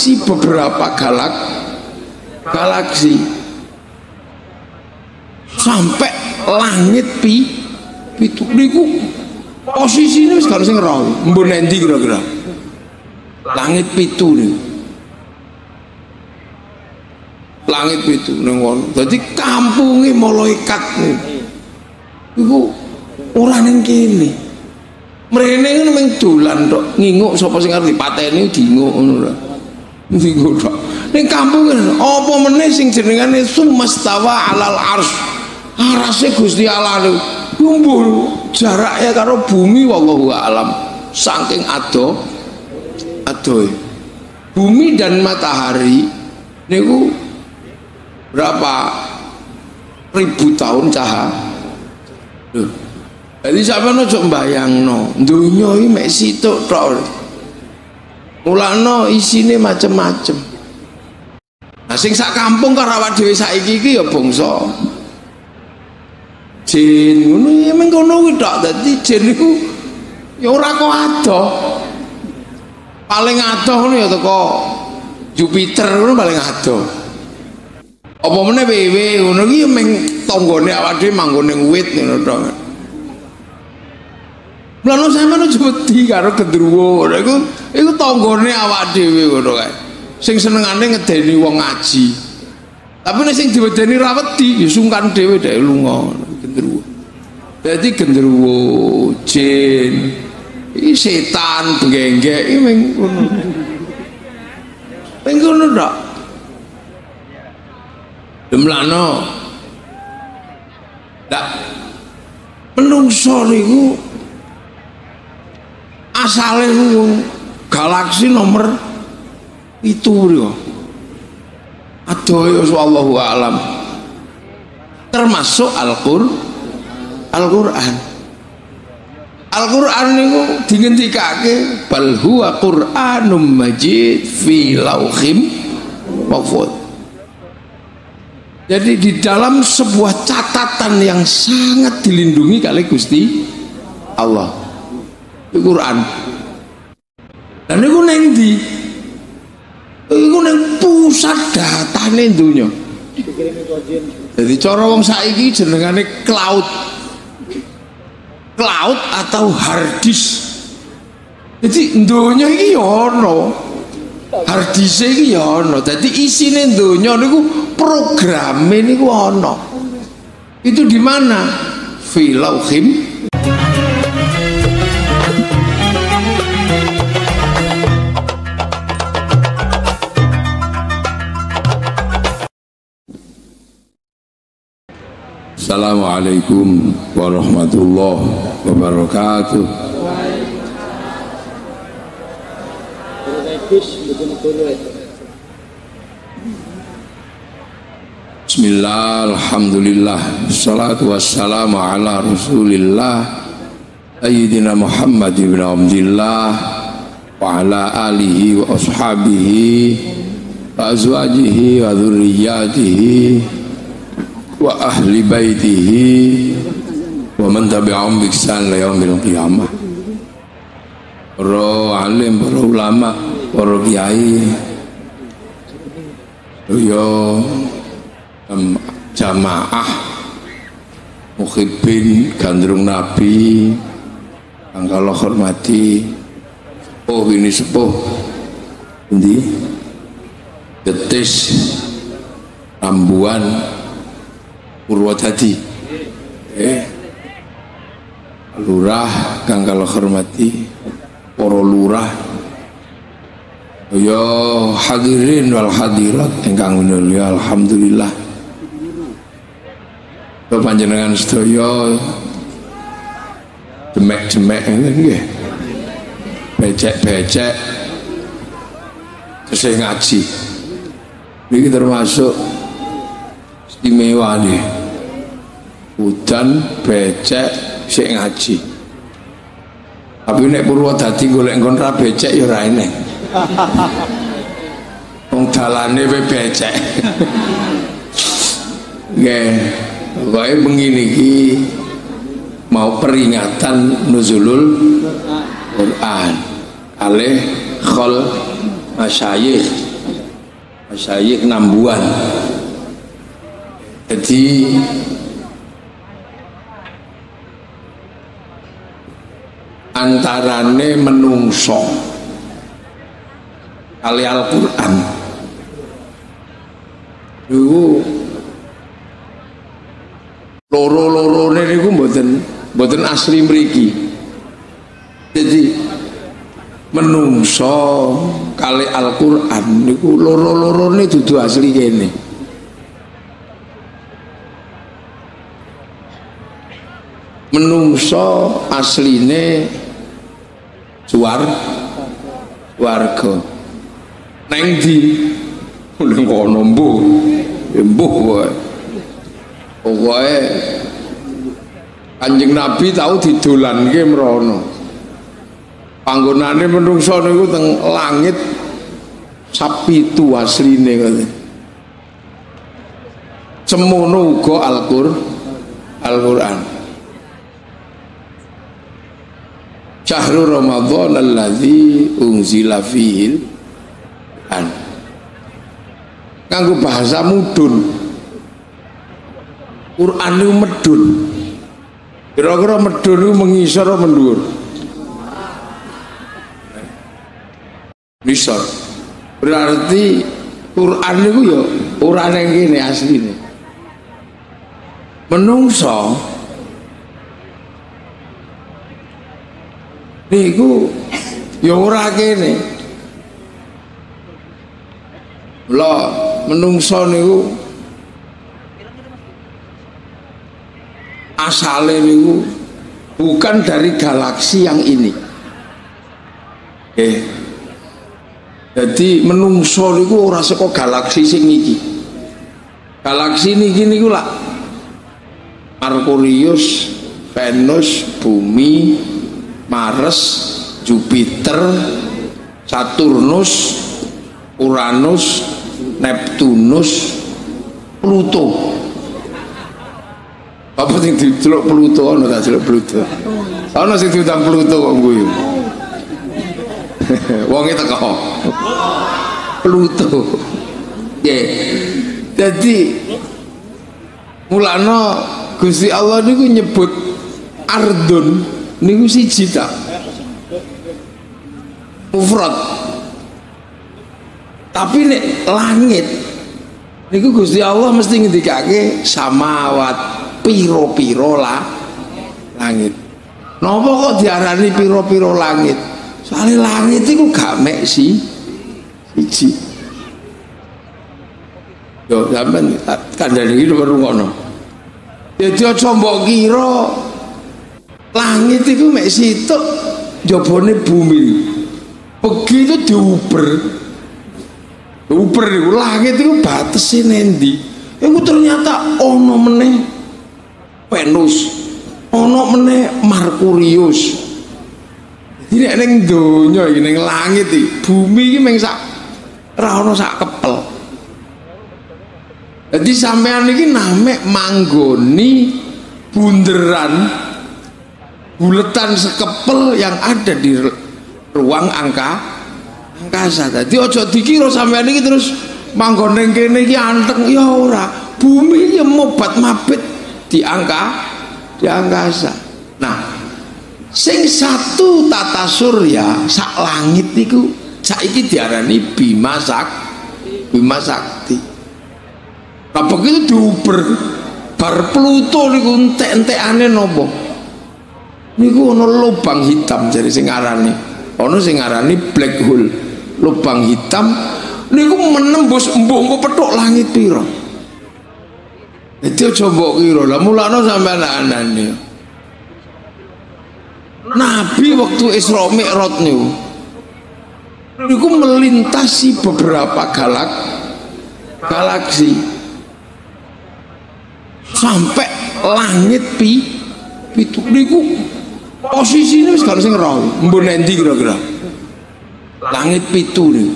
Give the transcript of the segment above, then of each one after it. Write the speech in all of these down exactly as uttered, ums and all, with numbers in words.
galaksi, beberapa galak galaksi sampai langit pi pitu niku posisine wis gak sing roh mbon endi kira-kira langit pitu niku langit pitu ning ngono dadi kampunge malaikat niku ora ning kene mrene ngono mung dolan tok nginguk sapa sing arep dipateni dinguk ngono lho dinguk tok ning kampung apa meneh sing jenengane sumastawa alal ars arase Gusti Allah kumpul jaraknya karo bumi wallahu alam saking ado adoe bumi dan matahari niku berapa ribu tahun cahaya lho jadi sampeyan aja mbayangno donya iki mek situk tok mulane isine macem-macem nah sing sak kampung karo awak dhewe saiki iki ya bangsa jin ngono ya mung kono kuwi tok dadi jin iku ya ora kok adoh paling adoh ngono ya teko Jupiter ngono paling adoh apa meneh wewe ngono iki mung tanggane awak dhewe manggon ning wit ngono tok lha sampeyan aja wedi karo gendruwo ngono iku iku tanggane awak dhewe ngono kae sing senengane ngedeni wong ngaji tapi nek sing diwedeni ra wedi ya sungkan dhewe dhek lunga gendruwo dadi gendruwo jin iki setan benggek iki mung ngono mung ngono tok demlano ndak menungso niku asale galaksi nomor itu lho adoh wallahu alam termasuk Al-Qur'an Al-Qur'an Al-Qur'an niku dingendikake bal huwa Qur'anum majid fi lauhim mahfuz jadi di dalam sebuah catatan yang sangat dilindungi kali Gusti Allah Al-Qur'an dan niku neng ndi iku neng pusat datane donya jadi cara wong saiki jenengane cloud cloud atau hard disk jadi donya iki ya ana hard disk iki ya ana dadi isine donya niku programe niku ana itu di mana fi lauhim Assalamualaikum warahmatullahi wabarakatuh. Bismillah, alhamdulillah, salatu wassalamu ala rasulillah Sayyidina Muhammad ibn Abdillah wa ala alihi wa ashabihi wa azwajihi wa dhurriyyatihi wa ahli baitihi wa man tabi'ahum bi ihsan ila yaumil qiyamah. Para alim, para ulama, para kiai, yo jamaah muhibbin gandrung Nabi kang kula hormati. Oh ini sepuh endi Getis Rambuan Purwodadi eh lurah kang kula hormati para lurah ya hadirin wal hadirat ingkang minulya alhamdulillah panjenengan sedaya demek-demek nggih becek-becek tesih ngaji niki termasuk istimewa nih hujan becek sik ngaji tapi nek Purwodadi golek nggon ra becek ya ora eneng wong dalane we becek nggih pokoke bengi niki mau peringatan nuzulul Quran alih khol masyayikh Masyayikh Nambuan. Jadi antarane menungso kali Al-Quran niku loro-lorone niku mboten mboten asli mriki. Jadi menungso kali Al-Quran niku loro-lorone dudu asli kene. Menungso asline suar warga neng di neng kono mbuh mbuh wae. Pokoke Kanjeng Nabi tahu didolanke mrono. Panggonane menungso niku teng langit sapitu asline kate. Semono uga Al-Qur'an. Al-Qur'an. Syahrul Ramadan alladzi unzila fihi an. Kanggo bahasa mudun. Quran niku medun. Kira-kira medun niku mengisor apa mendhuwur? Misor. Berarti Quran niku ya ora nang kene asline. Menungso niku ya ora kene. Lho, menungso niku asale niku bukan dari galaksi yang ini. Eh. Jadi menungso niku ora saka galaksi sing iki. Galaksi niki niku lak Merkurius, Venus, Bumi, Mars, Jupiter, Saturnus, Uranus, Neptunus, Pluto. Apa sing diceluk Pluto ana ta celuk Pluto? Ana sing diundang Pluto kok guyu. Wonge teko. Pluto. Nggih. Dadi mulana Gusti Allah niku nyebut ardun niku siji ta. Mufrad. Tapi nek langit niku Gusti Allah mesti ngendikake samawat piro-piro lah langit. Napa kok diarani piro-piro langit? Soalnya langit itu gak mek si siji. Yo sampean kandhane iki baru ngono. Dadi aja mbok kira langit itu mek situk jabone bumi. Begitu diuber. Uber niku langit itu batese nendi? Iku ternyata ono meneh Venus, ono meneh Merkurius. Jadi nek ning donya iki ning langit iki, bumi iki mung sak ora ono sak kepel. Jadi sampean iki namek manggoni bunderan buletan sekepel yang ada di ruang angka angkasa. Jadi aja dikira sampean iki terus manggon ning kene iki anteng ya ora. Bumi iki mobat mabit di angka di angkasa. Nah, sing satu tata surya sak langit niku saiki diarani Bima Sak Bima Sakti. Nah begitu diuber bar Pluto niku entek-entekane napa? Niku ana lubang hitam jadi sing arane. Ana sing arani black hole. Lubang hitam niku menembus mbok petuk langit pira. Dadi aja mbok kira. Lah mulane sampean anane. Nabi waktu Isra Mi'raj niku niku melintasi beberapa galak galaksi sampai langit pi pitu niku posisine wis gak sing roh mbon endi kira-kira langit pitu niku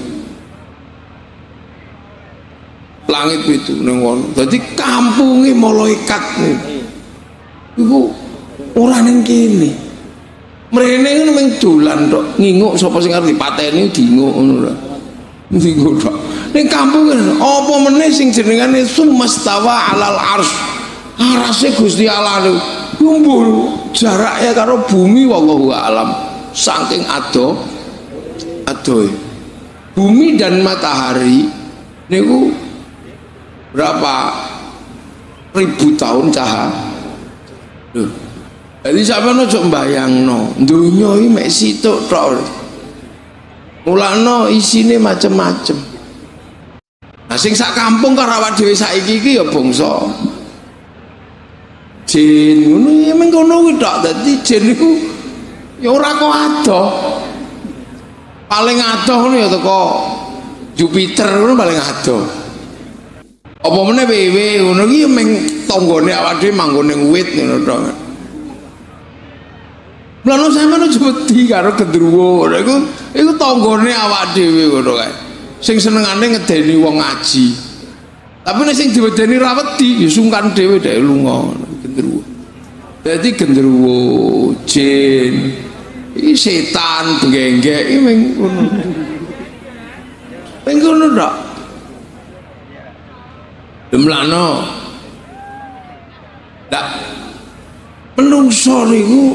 langit pitu ning ngono. Dadi kampunge malaikat niku ora ning kene. Mrene ngono mung dolan tok, nginguk sapa sing arep dipateni dinguk ngono lho. Dinguk tok. ning kampung apa meneh sing jenengane sumastawa alal ars. Arase Gusti Allah niku kumpul jaraknya karo bumi wallahu alam saking ado adoe. Bumi dan matahari niku berapa ribu tahun cahaya. Lho. Jadi sampeyan aja mbayangno, donya iki mek situk tok. Mulane isine macem-macem. Nah sing sak kampung karo awak dhewe saiki iki ya bangsa jin ngono ya mung ngono kuwi tok. Dadi jin niku ya ora kok adoh. Paling adoh ngono ya teko Jupiter ngono paling adoh. Apa meneh wewe ngono iki ya mung tanggane awak dhewe manggon ning wit ngono tok. Lan sampeyan aja wedi karo gendruwo ngono iku iku tanggane awak dhewe ngono kae. Sing senengane ngedeni wong ngaji. Tapi nek sing diwedeni ra wedi ya sungkan dhewe dhek lunga. Gendruwo. Dadi gendruwo, jin, iki setan, benggek iki meng ngono. Meng ngono tok. Demlano. Dak menungso niku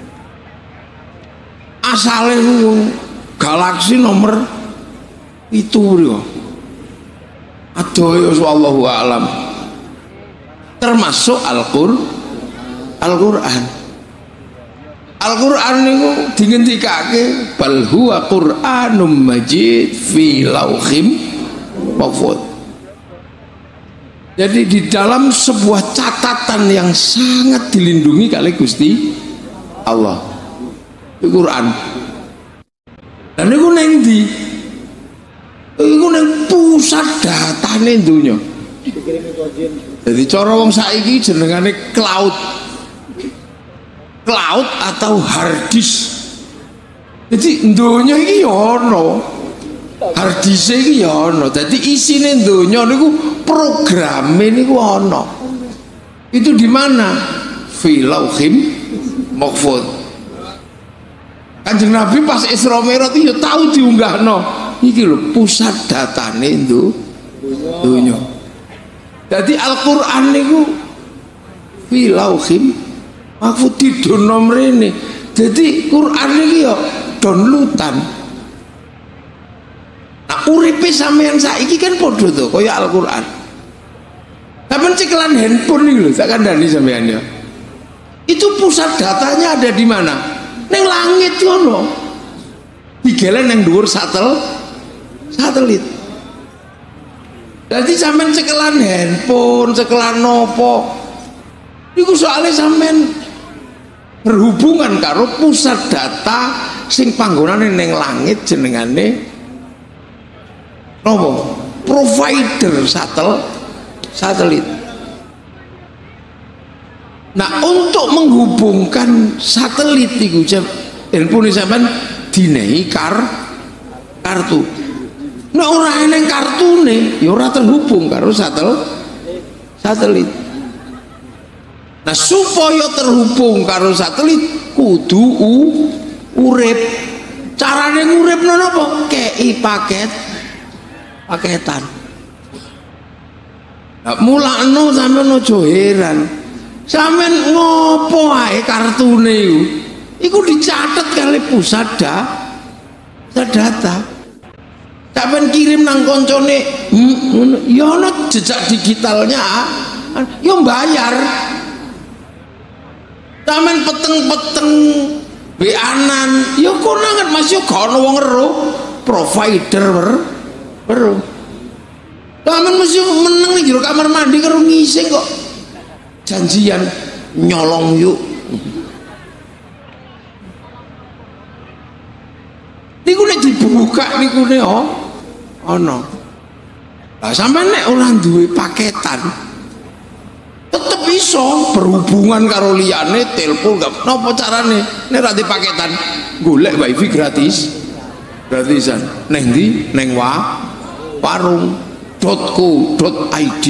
asale galaksi nomor itu bro. Adoh wallahu alam. Termasuk Al-Qur'an. Al-Qur'an. Al-Qur'an niku dingendikake bal huwa Qur'anum Majid fi lauhim mahfuz. Jadi di dalam sebuah catatan yang sangat dilindungi kali Gusti Allah. Itu Quran. Dan niku neng ndi? Iku neng pusat datane donya. Jadi cara wong saiki jenengane cloud. Cloud atau hard disk. Jadi donya iki ya ana. Hard disk iki ya ana. Dadi isine donya niku programe niku ana. Itu di mana? Fi lauhim mahfuz. Kanjeng Nabi pas Isra Mi'raj itu ya tahu diunggahno. Iki lho pusat datane itu donya. Jadi Al-Qur'an niku fi lauhim mahfuz didono mrene. Jadi Qur'an iki ya downloadan. Nah uripe sampean saiki kan padha to kaya Al-Qur'an. Tapi cekelan handphone iki lho sak kandhani sampean ya. Itu pusat datanya ada di mana? Neng langit ngono. Digelen nang dhuwur satel satelit. Jadi sampean cekelan handphone, cekelan nopo. Iku soalnya sampean berhubungan karo pusat data sing panggonane neng langit jenengane nopo? Provider satel satelit. Nah untuk menghubungkan satelit itu handphone sampean dinehi kar kartu. Nah ora eneng kartune ya ora terhubung karo satel satelit. Nah supaya terhubung karo satelit kudu u, urip. Carane nguripno napa? Kei paket paketan. Nah mulakno sampean aja heran. Sampeyan ngopo ae kartune iku? Iku dicatet kali pusat data. Sampeyan kirim nang koncone, hmm, ya ana jejak digitalnya, ya bayar. Sampeyan peteng-peteng beanan, ya konangan Mas yo gak ono wong ero, provider wer. Sampeyan mesti meneng ning jero kamar mandi karo ngising kok. Janjian nyolong yuk. Niku nek dibuka niku ne oh ana. Lah sampean nek ora duwe paketan tetep iso berhubungan karo liyane telepon gak napa carane nek ora di paketan golek wifi gratis gratisan neng ndi neng wa warung .co .id.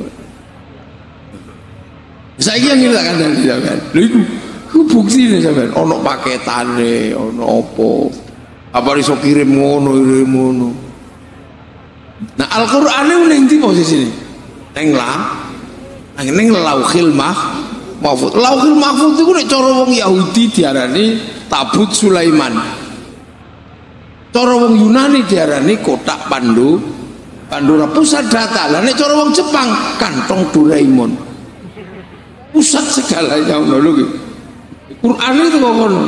Saiki yang kita kan dari sampean. Lha iku ku buktine sampean ana paketane, ana apa? Apa iso kirim ngono, kirim ngono. Nah Al-Qur'an itu ning ndi posisine? Ning la, ning Lauhil Mahfuz. Lauhil Mahfuz iku nek cara wong Yahudi diarani Tabut Sulaiman. Cara wong Yunani diarani kotak Pandu, Pandora, pusat data. Lah nek cara wong Jepang kantong Doraemon. Pusat segalanya ngono lho. Quran itu kok ngono.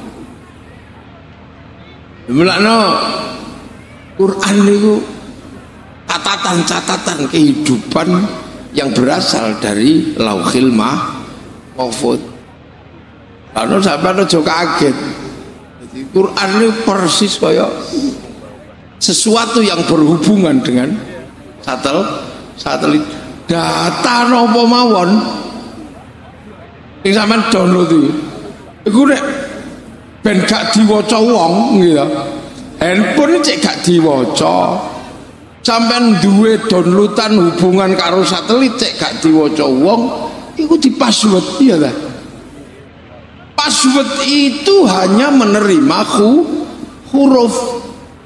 Mulane Quran itu catatan-catatan kehidupan yang berasal dari Lauhil Mahfuz. Lalu sampai aja kaget. Jadi Quran itu persis kaya sesuatu yang berhubungan dengan satel satelit data napa mawon sing sampean download iki. Iku nek ben gak diwaca wong gitu. Handphone cek gak diwaca. Sampean duwe downloadan hubungan karo satelit cek gak diwaca wong, iku di password iya ta? Password itu hanya menerima hu, huruf.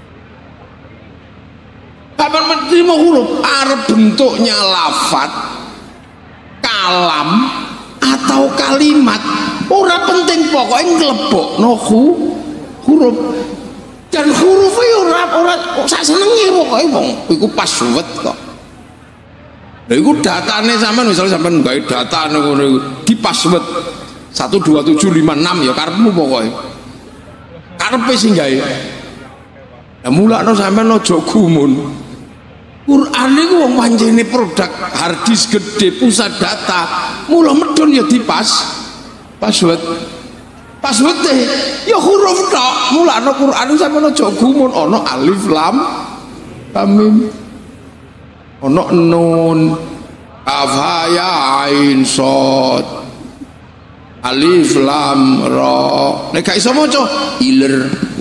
Kapan menerima huruf? Arep bentuknya lafat, kalam atau kalimat. Ora penting pokoknya nglebokno hu, huruf. Dan hurufnya ora ora sak senenge pokoke wong iku password kok. Lha iku datane sampean misalnya sampean gawe data ngono iku di password satu dua tujuh lima enam ya karepmu pokoke. Karepe sing gawe. Lah mulakno sampean aja gumun. Quran iku wong pancene produk hard disk gede pusat data. Mula medhun ya di pas password. Password ya huruf tok. Mulane Quran sampeyan aja gumun ana alif lam mim. Ana nun, kaf ya ain sad. Alif lam ra. Nek gak iso maca iler.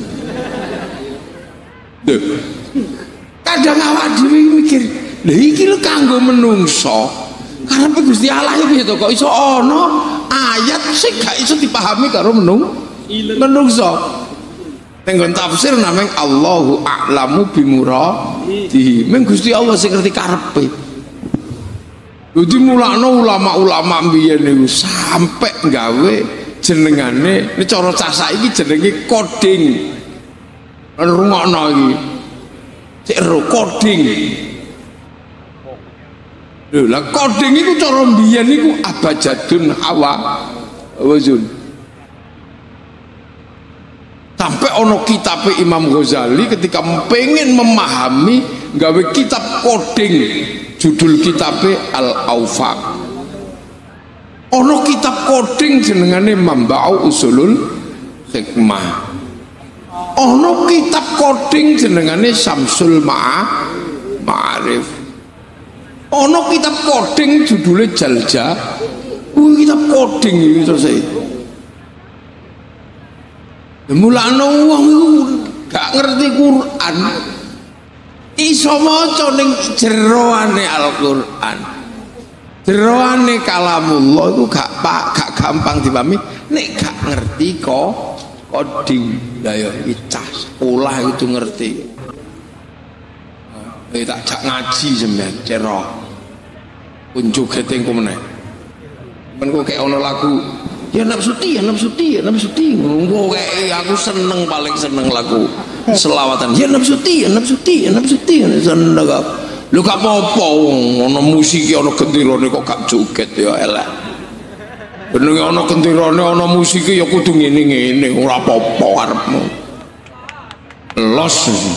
Duh. Kadang awak dhewe mikir, lha iki lho kanggo menungso. Karepe Gusti Allah piye to kok iso ana ayat sing gak iso dipahami karo menung menungso. Tenggon tafsir nameng Allahu a'lamu bimuradihi. Meng Gusti Allah sing ngerti karepe. Jadi mulakno ulama-ulama mbiyen niku sampai gawe jenengane ini cara cah saiki jenenge coding. Rungokno iki. Cek ro coding. Lho lah coding iku cara mbiyen niku abajadun hawa wazun. Sampai ono kitab Imam Ghazali ketika pengen memahami gawe kitab coding, judul kitabnya Al-Awfaq. Ono kitab coding jenengane Mamba'u Usulul Hikmah. Ono kitab coding jenengane Samsul Ma'a Ma'arif. Ono kitab coding judulnya Jalja. Wih kitab coding ini selesai. Mulane wong iku gak ngerti Quran. Iso maca ning jeroane Al-Qur'an. Jeroane kalamullah iku gak pak gak gampang dipahami nek gak ngerti kok coding. Lah ya iki cah sekolah itu ngerti. Eh tak jak ngaji sampean cero. Unjuk geteng ku meneh. Men kok kayak ono lagu ya nafsuti ya nafsuti ya nafsuti ngono kayak aku seneng paling seneng lagu selawatan ya nafsuti ya nafsuti ya nafsuti seneng aku lu gak apa-apa ono musik ono gendirane kok gak joget ya elek benenge ono gendirane ono musik ya kudu ngene-ngene ora apa-apa arepmu los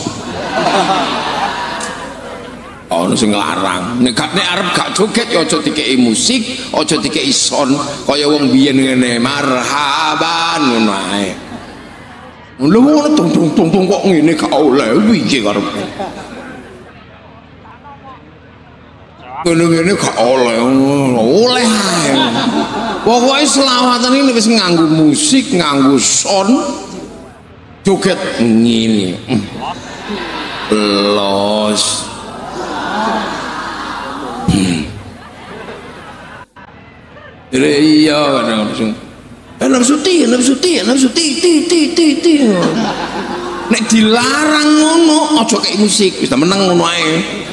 ono sing nglarang nek nek arep gak joget ya aja dikeki musik aja dikeki sound kaya wong biyen ngene marhaban ngono ae lho ngono tung-tung kok ngene gak oleh piye karepmu ngene-ngene gak oleh oleh ae pokoke selawatan ini wis nganggo musik nganggo sound joget ngene los iya kadang langsung nafsu ti nafsu ti nafsu ti ti ti ti ti nek dilarang ngono aja kayak musik wis meneng ngono ae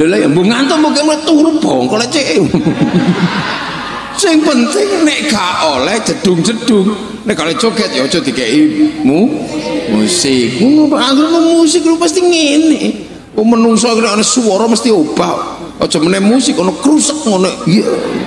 Lha ya mbok ngantuk mbok turu bongkol cek. Sing penting nek gak oleh jedung-jedung, nek kalau joget ya aja dikei mu musik. Ngono anggere musik lu pasti ngene. Wong menungso nek ana swara mesti obah. Aja meneh musik ana krusek ngono. Iya.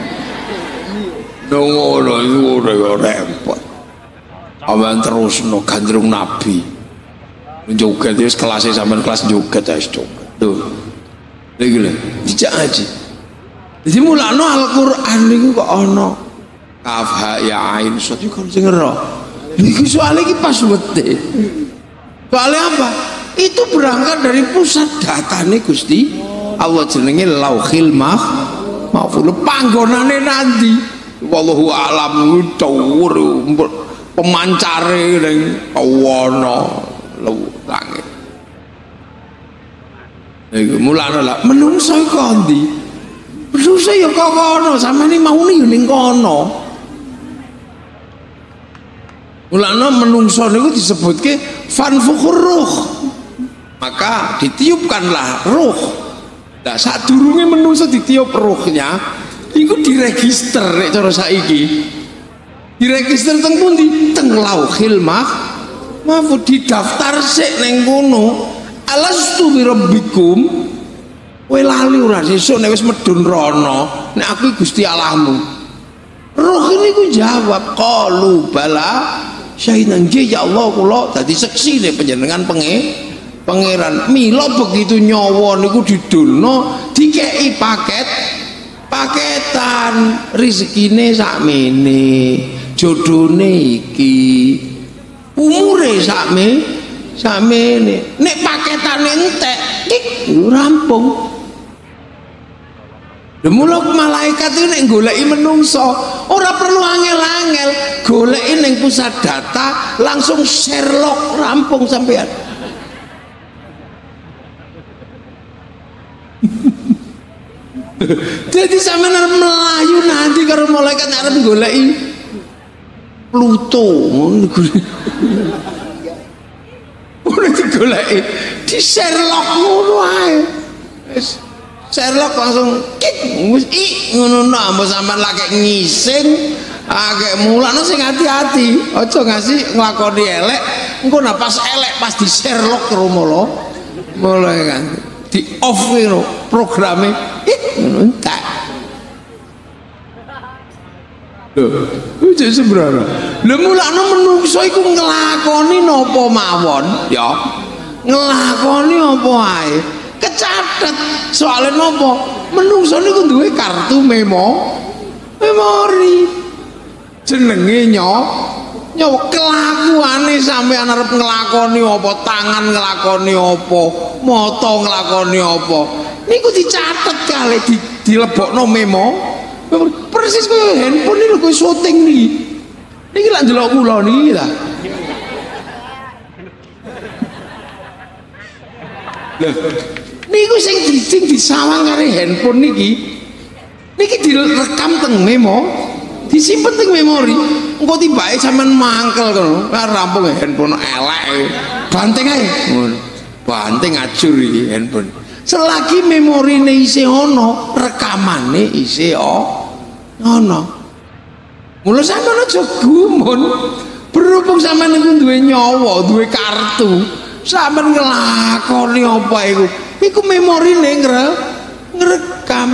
Ngono iku ora repot. Awan terusno gandrung nabi. Joget wis kelas sampean kelas joget wis joget. Tuh. Lagi lho, dijak aja. Jadi mulane Al-Qur'an niku kok ana kaf ha ya ain sot iku sing ngero. Iki soalnya iki pas wete. Soalnya apa? Itu berangkat dari pusat datane Gusti Allah jenenge Lauhil Mahfuz. Panggonane nanti wallahu alam dhuwur pemancare ning awana langit. Iku mulane lah menungso iku ndi? Menungso ya kok kono, sampeyan maune ya ning kono. Mulane menungso niku disebutke fanfukhur ruh. Maka ditiupkanlah ruh. Nah, sadurunge menungso ditiup ruhnya, iku diregister nek cara saiki. Diregister teng pundi? Teng Lauhil Mahfuz, didaftar sik ning kono. Alastu bi rabbikum, kowe lali ora sesuk nek wis medun rono nek aku Gusti Allahmu. Roh niku jawab qalu bala syaidan ya Allah kula dadi seksi nek panjenengan penge pangeran. Mila begitu nyawa niku didulno dikeki paket paketan rezekine sakmene, jodhone iki, umure sakmene sakmene, nek paketane entek dik rampung. Demuluk malaikat itu nek goleki menungso ora perlu angel-angel, goleki ning pusat data langsung Sherlock rampung sampean. Jadi sampean arep melayu nanti karo malaikat arep goleki Pluto ngono. Udah digoleki di Sherlock ngono ae. Wis Sherlock langsung kik wis i ngono nambah sampean lagi ngising agek mulane sing hati-hati aja ngasih nglakoni elek engko nah pas elek pas di Sherlock rumolo mulai kan di off ngono programe ih ngono entek. Lho, iki sebrana. Lha mulane menungso iku nglakoni napa mawon, ya. Nglakoni apa ae. Kecatet. Soale napa? Menungso niku duwe kartu memo memori. Jenenge nyo nyawa kelakuane sampean arep nglakoni apa, tangan nglakoni apa, mata nglakoni apa. Niku dicatet kali di dilebokno memo. Persis kaya handphone ini lho kaya syuting nih. Niki lak ndelok kula niki ta. Lho, niku sing sing disawang karo handphone niki. Niki direkam teng memo, disimpen teng memori. Engko tibake sampean mangkel kono, rampung handphone elek. Banteng ae. Ngono. Banteng ajur iki handphone. Selagi memorine isih ana, rekamane isih ana. Mula sampeyan aja gumun. Berhubung sampeyan niku duwe nyawa, duwe kartu, sampeyan nglakoni apa iku? Iku memorine ngrekam.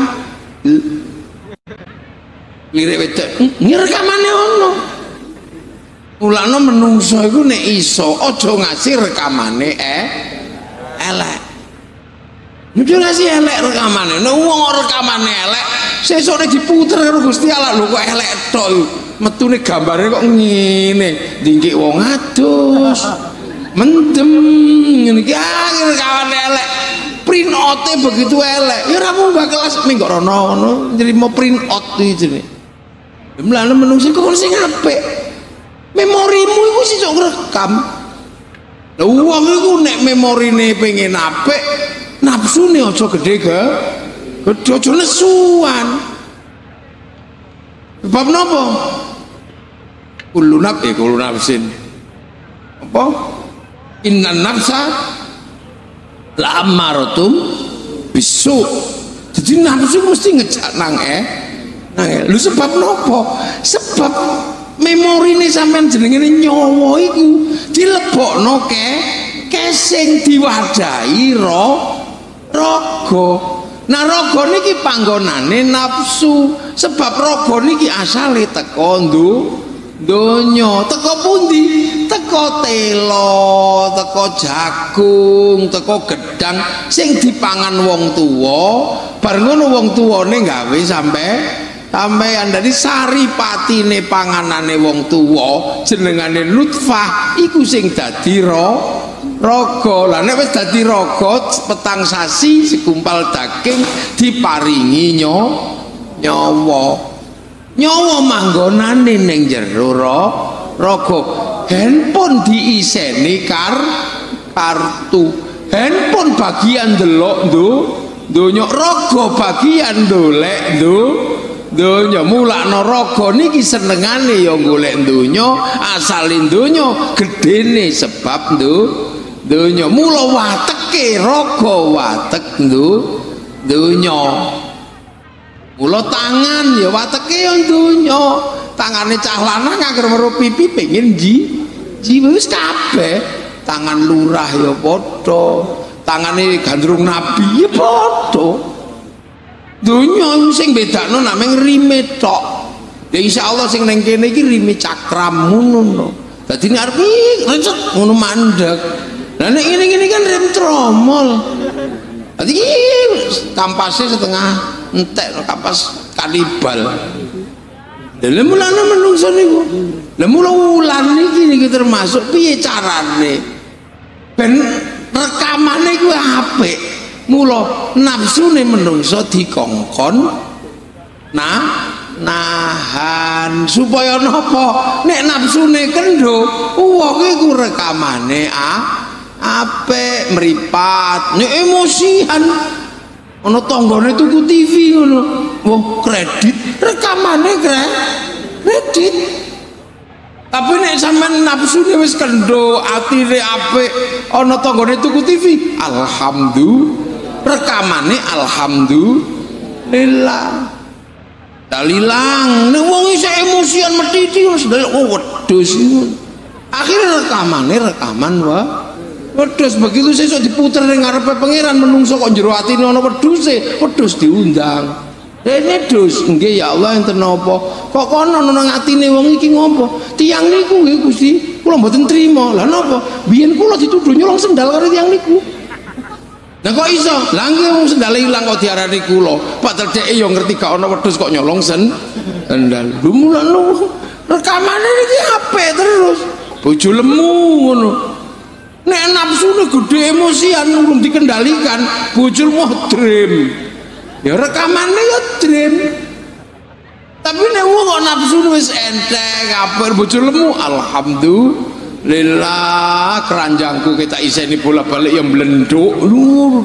Lirik wedok, ngrekamane ana. Mulane menungso iku nek iso aja ngasih rekamane eh elek. Nyuci ngasih elek rekamane, nek wong rekamane elek, sesuk nek diputer karo Gusti Allah lho kok elek tok. Metune gambare kok ngene, dingkik wong adus. Mendem ngene iki rekamane elek. Print out-e begitu elek. Ya ora munggah kelas minggu rono ngono, nrimo print out iki jenenge. Mulane menungso kok sing apik. Memorimu iku sik rekam. Lah wong iku nek memorine pengen apik, nafsune aja gede ke gede aja nesuan. Sebab napa? Kullu nafsin eh, kullu nafsin apa? Innan nafsa la ammaratum besok. Jadi nafsu mesti ngejak nang eh nang eh lu sebab nopo? Sebab memori ini sampean jenenge nyawa iku dilebokno ke kesing diwadahi ro raga. Nah raga niki panggonane nafsu, sebab raga niki asale teko ndu donya. Teko pundi? Teko telo, teko jagung, teko gedang sing dipangan wong tuwa. Bar ngono wong tuwane gawe sampe sampeyan. Dadi saripatine panganane wong tuwa jenengane nutfah iku sing dadi ro raga. Lah nek wis dadi raga petang sasi segumpal daging diparingi nyo nyawa. Nyawa manggonane ning jero raga. Handphone diiseni kar kartu. Handphone bagian delok ndo donya, raga bagian dolek ndo donya. Mulakno raga niki senengane ya golek donya, asale donya gedene sebab ndo donya. Mula wateke raga watek ndo donya. Mula tangan ya wateke ya donya. Tangane cah lanang anggere weruh pipi pengen ji ji wis kabeh. Tangan lurah ya padha, tangane gandrung nabi ya padha. Donya sing bedakno namung rime tok. Ya insyaallah sing ning kene iki rime cakram ngono. Dadi nek arep recet ngono mandeg. Lah nek ngene-ngene kan rem tromol. Dadi kampase setengah entek kampas kanibal. Lah mulane menungso niku. Lah mula wulan niki niki termasuk piye carane ben rekamane kuwi apik. Mula nafsune menungso dikongkon nah nahan supaya napa? Nek nafsune kendho, wong iku rekamane ah apik mripat. Nek emosian ana tanggane tuku T V ngono. Wah, kredit rekamane kredit. Tapi nek sampean nafsune wis kendho, atine apik, ana tanggane tuku T V, alhamdulillah. Rekamane alhamdulillah. Dalilang nek wong isih emosian metiti wis oh wedhus. Akhire rekamane rekaman wae. Wedhus begitu sesuk diputer ning ngarepe pangeran menungso kok jero atine ana wedhuse, wedhus diundang. Dene dus nggih ya Allah enten napa? Kok kono nang atine wong iki ngopo? Tiyang niku nggih Gusti, kula mboten trima. Lah napa? Biyen kula dituduh nyolong sendal karo tiyang niku. Lah kok iso? Lah nggih wong sendale ilang kok diarani kula. Padahal dheke ya ngerti gak ana wedhus kok nyolong sen sendal. Lho mulane rekamane iki apik terus. Bojo lemu ngono. Nek nafsune gedhe emosian urung dikendalikan, bojo wah dream. Ya rekamane ya dream. Tapi nek wong kok nafsu wis enteng apik bojo lemu, alhamdulillah keranjangku kita iseni bolak-balik yang blenduk lur.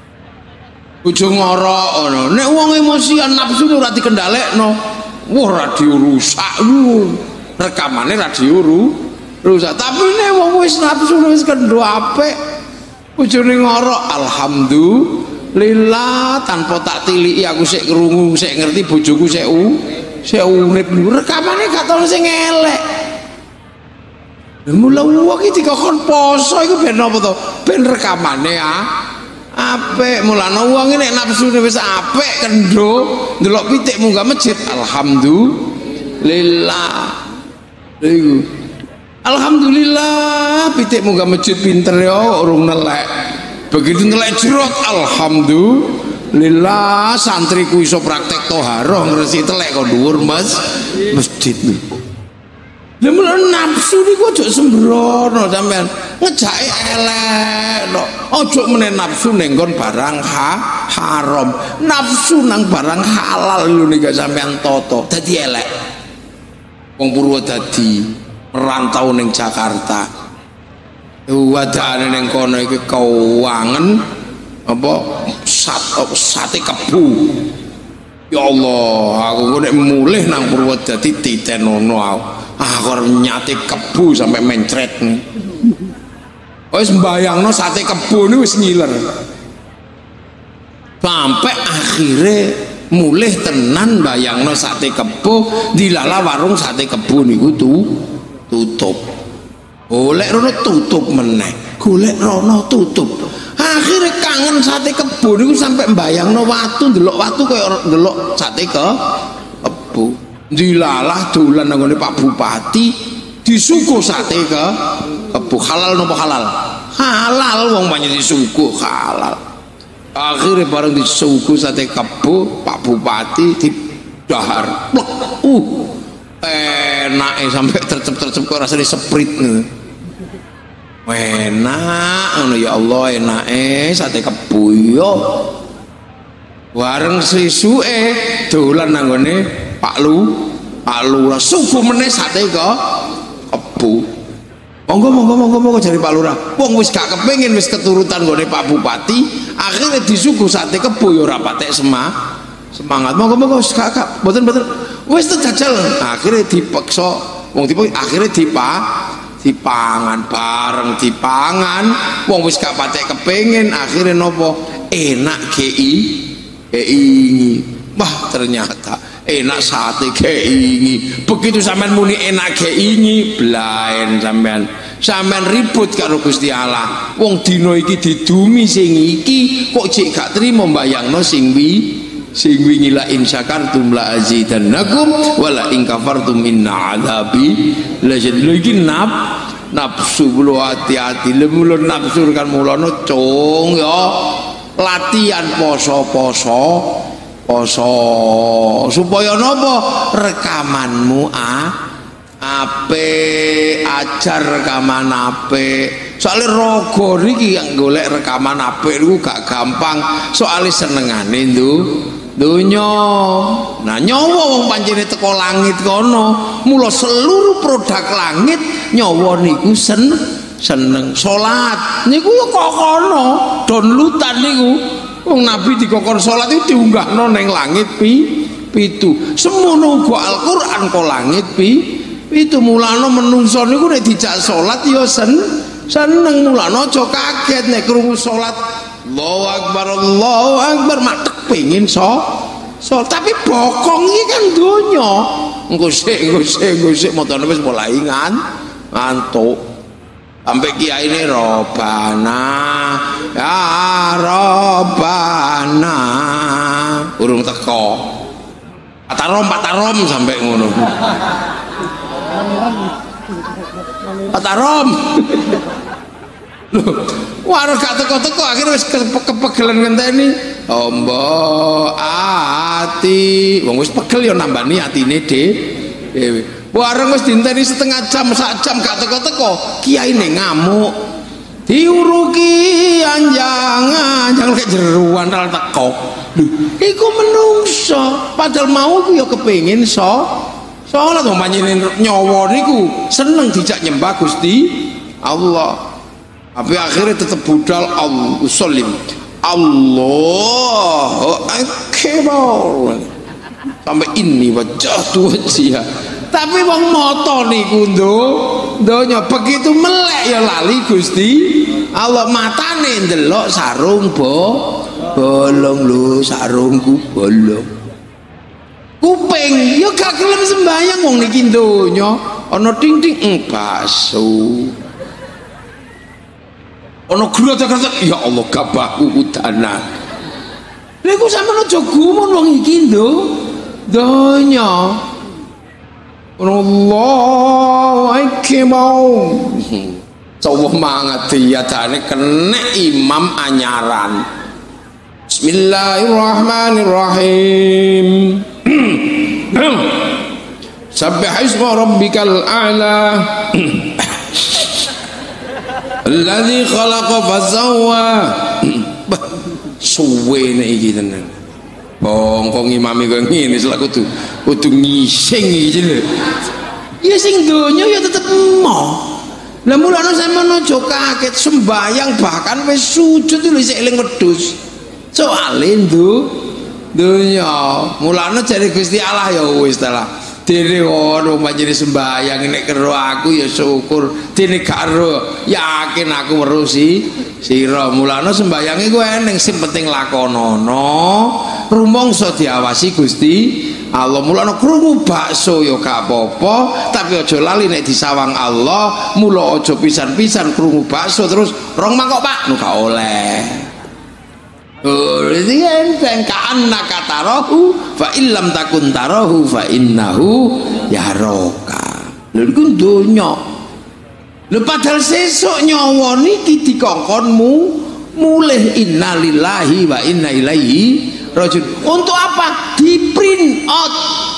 Bojo ngorok ngono. Nek wong emosian nafsu ora dikendhalekno, wah radio rusak lur. Rekamane radio rusak. Tapi nek wong wis nafsu wis kendho apik, bojone ngorok, alhamdulillah. Lila tanpa tak tiliki aku sik krungu sik ngerti bojoku sik u sik urip rekamane gak tau sing elek. Lha mula wong iki dikon poso iku ben apa to? Ben rekamane ah apik. Mulane wong nek nafsune wis apik kendho ndelok pitik munggah masjid alhamdulillah. Iku alhamdulillah pitik munggah masjid pinter ya urung nelek. Begitu ngelek jerot alhamdulillah santriku iso praktek toharoh ngresi telek kok dhuwur Mas masjid. Lha mulane nafsu niku aja sembrono sampean ngejake elek tok. Aja meneh nafsu ning nggon barang ha, haram. Nafsu nang barang halal lho nek sampean toto dadi elek. Wong Purwodadi merantau ning Jakarta. Wadane ning kono iki keuangan apa sat sate kebu. Ya Allah, aku nek mulih nang Purwodadi ditenono aku. Aku arep nyate kebu sampai mencret. Wis mbayangno sate kebu niku wis ngiler. sampai akhirnya mulih tenan bayangno sate kebo dilala warung sate kebo niku tuh tutup. Golek rono tutup meneh, golek rono tutup. Akhirnya kangen sate kebo niku sampai mbayangno watu, ndelok watu kaya ndelok sate ke kebo. Dilalah dolan nang ngene Pak Bupati disuguh sate ke kebo. Halal napa halal? Halal wong pancen disuguh halal. Akhirnya bareng disuguh sate kebo Pak Bupati didahar. Plek. Uh. Enake sampai tercep-tercep kok rasane seprit ngono. Enak ngono ya Allah, enake sate kebo yo. Bareng sesuke dolan nang ngene Pak Lu, Pak Lurah suguh meneh sate ke kebo. Monggo monggo monggo monggo jare Pak Lurah. Wong wis gak kepengin wis keturutan nggone Pak Bupati, akhirnya disuguh sate kebo ya ora patek semah. Semangat monggo monggo kakak mboten mboten wis terjajal. Akhirnya dipaksa wong tipe akhirnya dipa dipangan bareng dipangan wong wis gak patek kepengin akhirnya nopo enak gi gi wah ternyata enak sate gi. Begitu sampean muni enak gi blaen sampean sampean ribut karo Gusti Allah. Wong dina iki didumi sing iki kok jek gak trimo mbayangno sing wi sing wingi la in syakartum la azidannakum wala in kafartum inna adzabi lajad. Lho iki naf nafsu bulu hati-hati lemulun nafsu kan mulono cung ya latihan poso-poso poso supaya napa rekamanmu ah ape ajar rekaman ape. Soalnya rogo niki yang golek rekaman ape niku gak gampang soalnya senengane ndu dunya. Nah nyawa wong pancene teko langit kono, mula seluruh produk langit nyawa niku sen seneng. Salat niku ya kok kono donlutan niku wong Nabi dikokon salat itu diunggahno ning langit pi pitu. Semono uga Al-Qur'an kok langit pi pitu. Mulane menungso niku nek dijak salat ya sen seneng. Mulane aja kaget nek krungu salat Allahu Akbar Allahu Akbar matek pengin so so tapi bokong iki kan donya engko sik engko sik engko sik motone wis mulai ngan ngantuk sampai kiyaine robana ya robana urung teko patarom patarom sampai ngono patarom warung gak teko-teko akhirnya wis kepegelen ngenteni ombo ati wong wis pegel ya nambani atine dhewe. Warung wis dinteni setengah jam sak jam gak teko-teko kiyaine ngamuk diuruki anjang-anjang kayak jeruan ra teko. Lho iku menungso padahal mau ku ya kepengin so salat wong panjenengan nyawa niku seneng dijak nyembah Gusti Allah. Tapi akhirnya tetap budal Allah usolim Allahu Akbar sampai ini wajah tuh wajah. Tapi wong moto niku ndo donya begitu melek ya lali Gusti Allah. Matane ndelok sarung bo bolong lho sarungku bolong. Kuping ya gak gelem sembayang wong niki donya ana ting ting baso ono grotak-grotak ya Allah gabahku kudanan. Lha iku sampeyan aja gumun wong iki ndo donya. Allahu Akbar. Coba mangat diatane kena imam anyaran. Bismillahirrahmanirrahim. Subbihisma rabbikal a'la. Alladzi khalaqa fasawwa. Suwe nek iki tenan. Bongkong imame kok ngene selak kudu kudu ngising iki lho. Ya sing donya ya tetep emoh. Lah mulane sampeyan aja kaget sembayang bahkan wis sujud lho isih eling wedhus. Soale ndu donya. Mulane jare Gusti Allah ya wis ta lah. dene ono panjenengan sembahyang nek karo aku ya syukur, dene gak ero yakin aku weruh si sira. Mulane sembayange ku eneng, sing penting lakonono rumangsa diawasi Gusti Allah. Mulane krungu bakso ya gak apa-apa, tapi aja lali nek disawang Allah. Mula aja pisan-pisan krungu bakso terus rong mangkok Pak nu gak oleh. Oh, ini enteng ka'anna katarahu fa illam takun tarahu fa innahu yaraka. Lha iku donya. Lha padahal sesuk nyawa niki dikongkonmu mulih innalillahi wa inna ilaihi rajiun. Untuk apa? Di print out.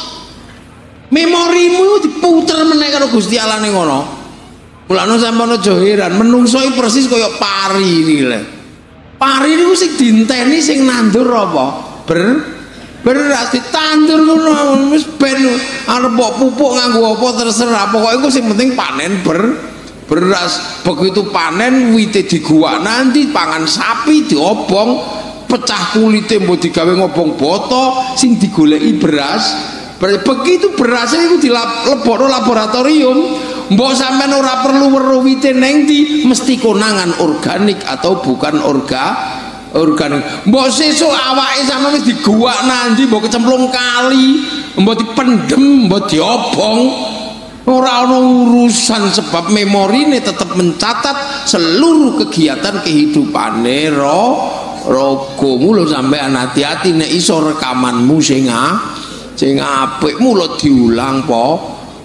Memorimu diputer meneh karo Gusti Allah ning ngono. Mulane sampeyan aja heran menungso persis kaya pari iki lho. Pari niku sing dinteni sing nandur apa? Ber beras ditandur ngono wis ben arep mbok pupuk nganggo apa terserah. Pokoke iku sing penting panen ber beras. Begitu panen wite diguwak nanti pangan sapi diobong, pecah kulite mbok digawe ngobong boto sing digoleki beras. Begitu beras iku dilebokno laboratorium, mbok sampean ora perlu weruh wite neng ndi, mesti konangan organik atau bukan orga organik. Mbok sesuk awake sampean wis diguwak nanti, mbok kecemplung kali, mbok dipendem, mbok diobong, ora ana urusan sebab memorine tetap mencatat seluruh kegiatan kehidupane ro rogomu. Lho sampean hati-hati nek iso rekamanmu sing sing apik mula diulang po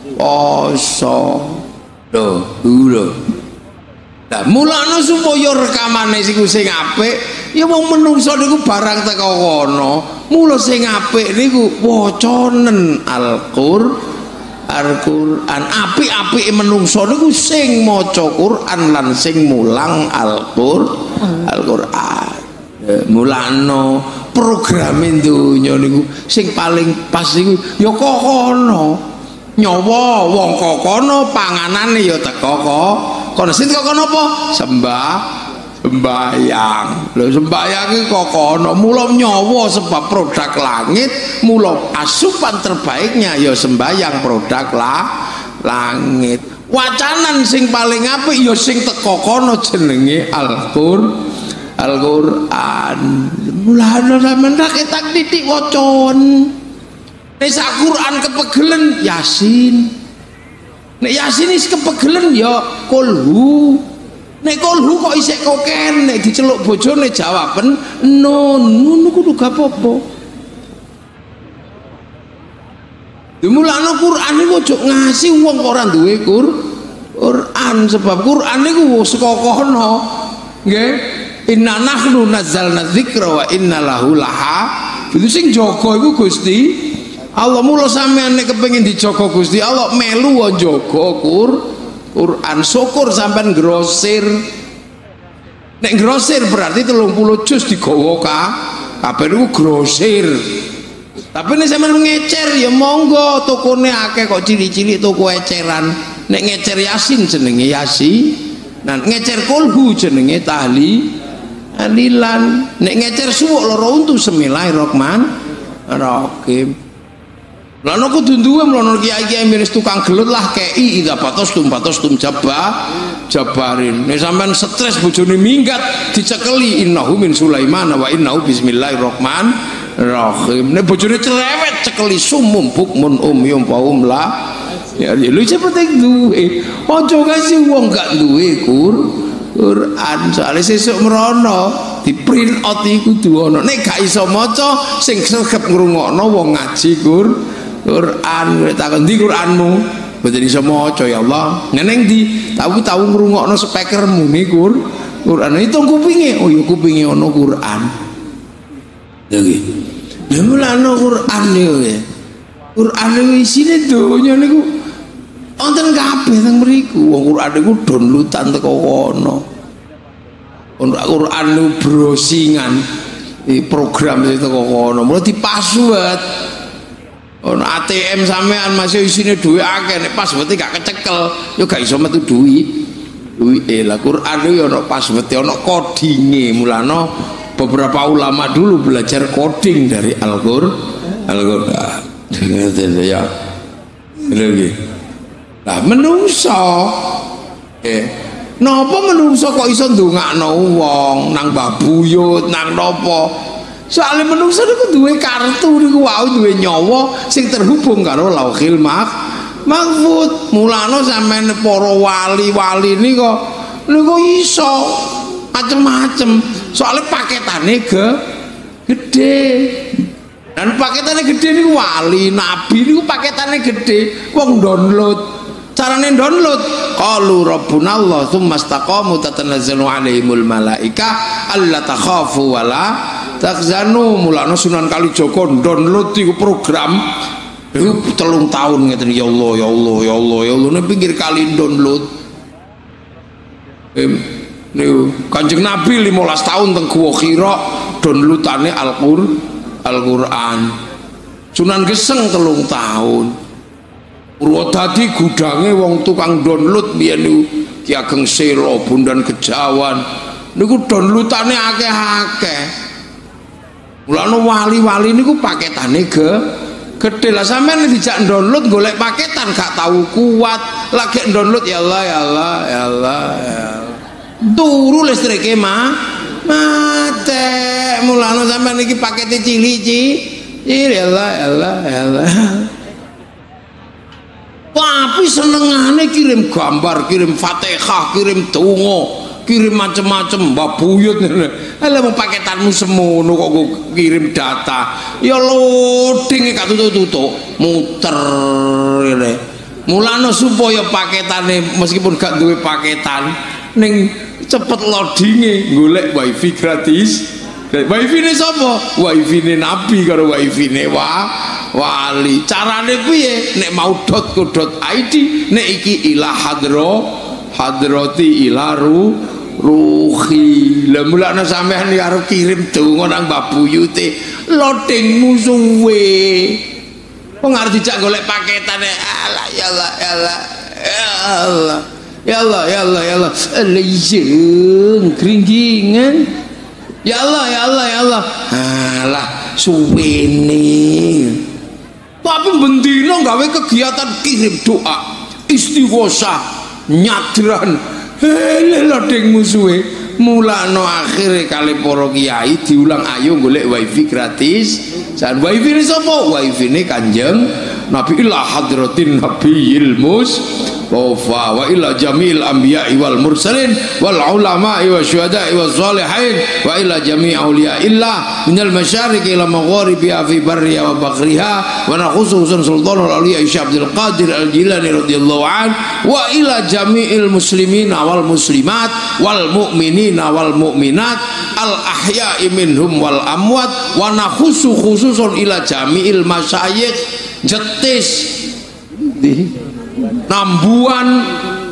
poso lho lho. Lah mulane supaya rekamane siku sing apik ya wong menungso niku barang teko kono. Mula sing apik niku wacanen Al-Qur'an. Al-Qur'an apik-apike menungso niku sing maca Qur'an lan sing mulang Al-Qur'an. Al-Qur'an. Mulano programe donya niku sing paling pas iku ya kokono nyawa wong kokono panganane ya teko kok kono sing kokono apa sembah sembayang. Lho sembayang iki kokono mula nyawa sebab produk langit, mula asupan terbaiknya ya sembayang produk lah langit. Wacanan sing paling apik ya sing teko kono jenenge Al-Qur'an. Al-Qur'an. Mulane sampeyan raketak titik wacon. Nek sak Qur'an kepegelen Yasin. Nek Yasin is kepegelen ya Kulhu. Nek Kulhu kok isih koken, nek diceluk bojone jawaben non, ngono kudu gak apa-apa. Dimulane Qur'an iku ojo ngasih wong ora duwe Qur'an sebab Qur'an niku saka kono. Nggih. Inna nahnu nazzalna dzikra wa inna lahu laha. Itu sing jaga iku Gusti Allah. Mula sampean nek kepengin dijaga Gusti Allah melu wae jaga Qur'an. Syukur sampean grosir. Nek grosir berarti telung puluh juz digawa ka kabeh niku grosir. Tapi nek sampean ngecer ya monggo tokone akeh kok cilik-cilik toko eceran. Nek ngecer Yasin jenenge Yasin. Nah ngecer Kulhu jenenge tahli alilan. Nek ngecer suwuk loro untu Bismillahirrahmanirrahim. Lan aku duwe mlono kiai-kiai miris tukang gelut lah kei ida patos tum patos tum jabah jabarin. Nek sampean stres bojone minggat dicekeli innahu min Sulaiman wa innahu bismillahirrahmanirrahim. Nek bojone cerewet cekeli sumum bukmun umyum faum la ya lu seperti duwe. Ojo kasih wong gak duwe Qur'an soalnya sesuk merono di print out iku kudu ana. Nek gak iso maca sing sregep ngrungokno wong ngaji Qur'an takon ndi Qur'anmu mboten iso maca ya Allah ngeneng ndi tahu tahu ngrungokno speakermu niku Qur'an itu kupinge oh ya kupinge ana Qur'an lha nggih lha mulane Qur'an niku ya Qur'an niku isine donya niku wonten kabeh teng mriku. Wong Qur'an niku downloadan teko kono. Qur'an niku browsingan program teko kono. Mulai di password. Ono A T M sampean masih isine duit akeh nek password gak kecekel yo gak iso metu duit. Duit eh lah Qur'an niku ono password ono codinge. Mulane beberapa ulama dulu belajar coding dari Al-Qur'an. Al-Qur'an. Ya. lho nggih. Lah menungso eh napa menungso kok iso ndongakno wong nang Mbah Buyut nang napa? Soale menungso niku duwe kartu niku wae duwe nyawa sing terhubung karo Lauhil Mahfuz. Mulane sampeyan para wali-wali niku niku iso macem-macem. Soale paketane ge gede. Dan paketane gede niku wali, nabi niku paketane gede. Wong download. Carane download qalu rabbuna Allah tsumma istaqamu tatanazzalu alaihimul malaika alla takhafu wala tahzanu. Mulane Sunan Kalijaga download iku program iku telung tahun ngeten ya Allah ya Allah ya Allah ya Allah nang pinggir kali download. Eh niku Kanjeng Nabi limolas tahun teng Guwa Hira downloadane Al-Qur'an Al-Qur'an. Sunan Geseng telung tahun. Purwodadi gudange wong tukang download biyen niku Ki Ageng Selo Bondan Kejawan niku downloadane akeh-akeh. Mulane wali-wali niku paketane ge gede lah. Sampeyan dijak download golek paketan gak tahu kuat. Lagi download ya Allah ya Allah ya Allah ya Allah. Turu listrike mah mate. Mulane sampeyan iki pakete cilik-cilik ya Allah ya Allah ya Allah. Tapi senengane kirim gambar, kirim Fatihah, kirim donga, kirim macem-macem Mbah Buyut. Lah mau paketanmu semono kok kirim data. Ya loading gak tutuk-tutuk, muter ngene. Mulane supaya paketane meskipun gak duwe paketan ning cepet loadinge golek wifi gratis. Wifi ne sapa? Wifi ne Nabi karo wifi ne wa wali. Carane piye? Nek mau .co.id nek iki ila hadro hadrati ila ru ruhi. Lah mulane sampean karo kirim donga nang Mbah Buyute loadingmu suwe. Wong arep dijak golek paketane alah ya Allah ya Allah ya Allah ya Allah ya Allah ya Allah lejeng kringgingan. Ya Allah ya Allah ya Allah. Alah suwene. Tapi bendino gawe kegiatan kirim doa, istighosah, nyadran. Hele lodeng musuhe. Mulane akhire kali para kiai diulang ayo golek wifi gratis. Jan wifi ne sapa? Wifi ne Kanjeng Nabi ila hadratin nabiyil mustafa wa ila jamil anbiya'i wal mursalin wal ulama'i wasyuhada'i was shalihin wa ila jami' auliya illah minal masyariqi ila magharibiha fi barriha wa baghriha wa nakhusu sultanul auliya Syekh Abdul Qadir Al-Jilani radhiyallahu an wa ila jami'il muslimina wal muslimat wal mu'minina wal mu'minat al ahya'i minhum wal amwat wa nakhusu khususun ila jami'il masyayikh jetis di Nambuan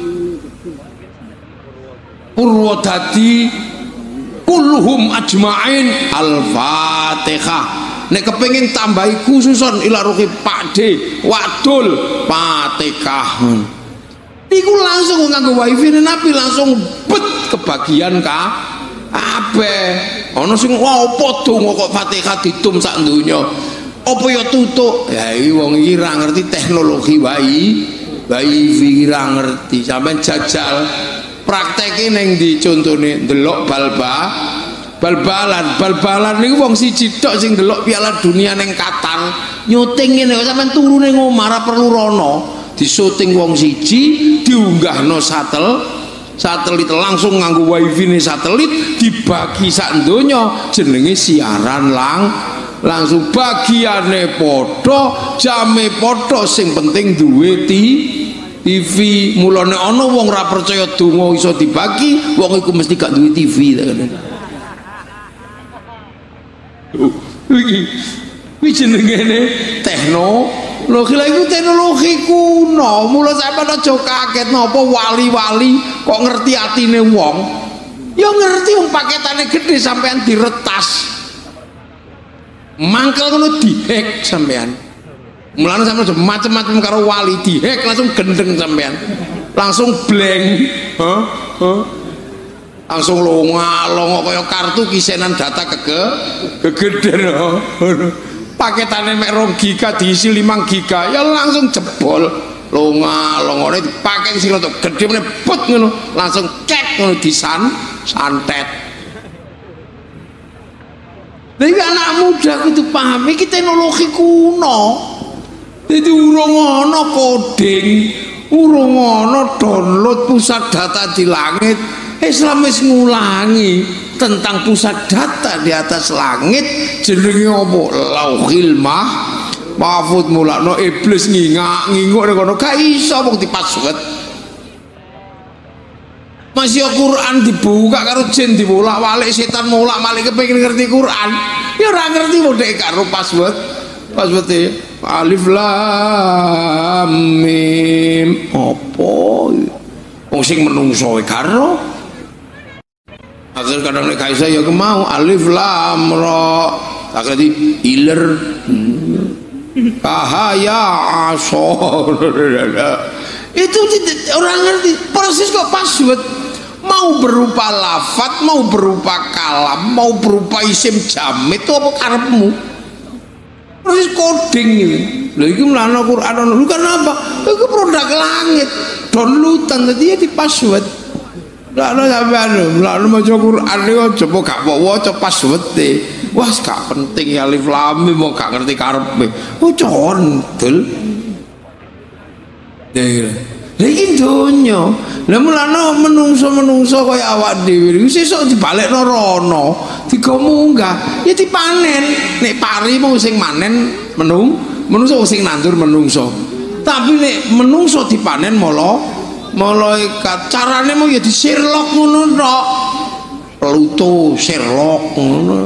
Purwodadi kulluhum ajma'in al-Fatihah. Nek kepengin tambahi khususon ila ruhi Pakde wadul Fatihah niku langsung nganggo wifi Nabi langsung bet kebagian ka kabeh. Ana sing opo donga kok Fatihah ditum sak donya. Apa ya tutuk? Ya iki wong iki ra ngerti teknologi wae. Wifi ra ngerti. Sampeyan jajal prakteke ning ndi contone ndelok bal-ba bal-balan. Bal-balan niku wong siji tok sing ndelok Piala Dunia ning Qatar. Nyuting ngene kok sampeyan turu ning omah ra perlu rono. Disuting wong siji, diunggahno satel satelit langsung nganggo wifi ne satelit dibagi sak donya jenenge siaran lang langsung bagiane podo jame podo sing penting duwe T V. Mulane ana wong ra percaya donga iso dibagi wong iku mesti gak duwe T V iki iki jenenge teknologi lha iku teknologi kuno. Mula sampeyan aja kaget napa wali-wali kok ngerti atine wong ya ngerti wong paketane gede sampean diretas mangkel ngono dihack sampean. Mulane sampean macam-macam karo wali dihack langsung gendeng sampean. Langsung blank. Hah? Hah? Langsung longa-longo kaya kartu kisenan data kege kegeden. paketane mek rong giga diisi lima giga ya langsung jebol. Longa longone dipakai sing rada gedhe meneh put ngono langsung cek ngono disan santet. Lha anak muda kudu paham iki teknologi kuno. Dadi urung ana coding, urung ana download pusat data di langit. Islam wis ngulangi tentang pusat data di atas langit jenenge apa? Lauhil Mahfuz. Mulakno iblis ngingak nginguk nek kono gak iso wong dipaswet. Masih Quran dibuka karo jin dibolak-balik setan molak-malik kepengin ngerti Quran. Ya ora ngerti modek karo password. Password e alif lam mim. Apa? Wong sing menungso e karo. Akhir kadang nek gak iso ya kemau alif lam ra. Tak ngerti iler. Kahaya asor. Itu orang ngerti persis kok password. Mau berupa lafat, mau berupa kalam, mau berupa isim jamid itu apa karepmu? Persis coding ini. Lha iki mlana Quran lu kan apa? Itu produk langit. Downloadan tadi ya di password. Lah ana sampean mlana maca Quran iki coba gak waca password e. Wah, gak penting ya alif lam mim mau gak ngerti karepe. Oh, condel. Ya. Lha iki donya. Lah mulane menungso-menungso kaya awak dhewe iki sesuk dibalekno rono, digo munggah, ya dipanen. Nek pari mau sing manen menung, menungso sing nandur menungso. Tapi nek menungso dipanen molo malaikat. Carane mau ya di Sherlock ngono tok. Pluto Sherlock ngono.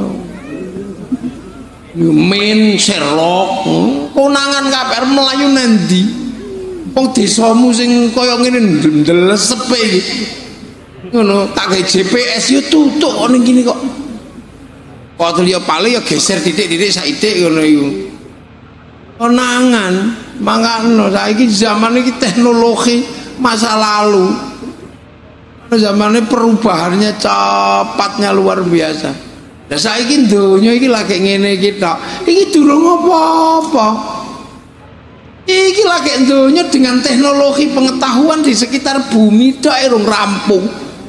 Min Sherlock, konangan kabeh melayu nendi? Wong desamu sing kaya ngene ndelesepe iki. Ngono, tak gawe G P S yo tutuk kok ning kene kok. Kok liya pale ya geser titik-titik saithik ngono iku. Konangan, mangkano saiki zaman iki teknologi masa lalu. Zamannya perubahannya cepatnya luar biasa. Lah saiki donya iki lagi ngene iki tok. Iki durung apa-apa. Iki lagi donya dengan teknologi pengetahuan di sekitar bumi tok urung rampung.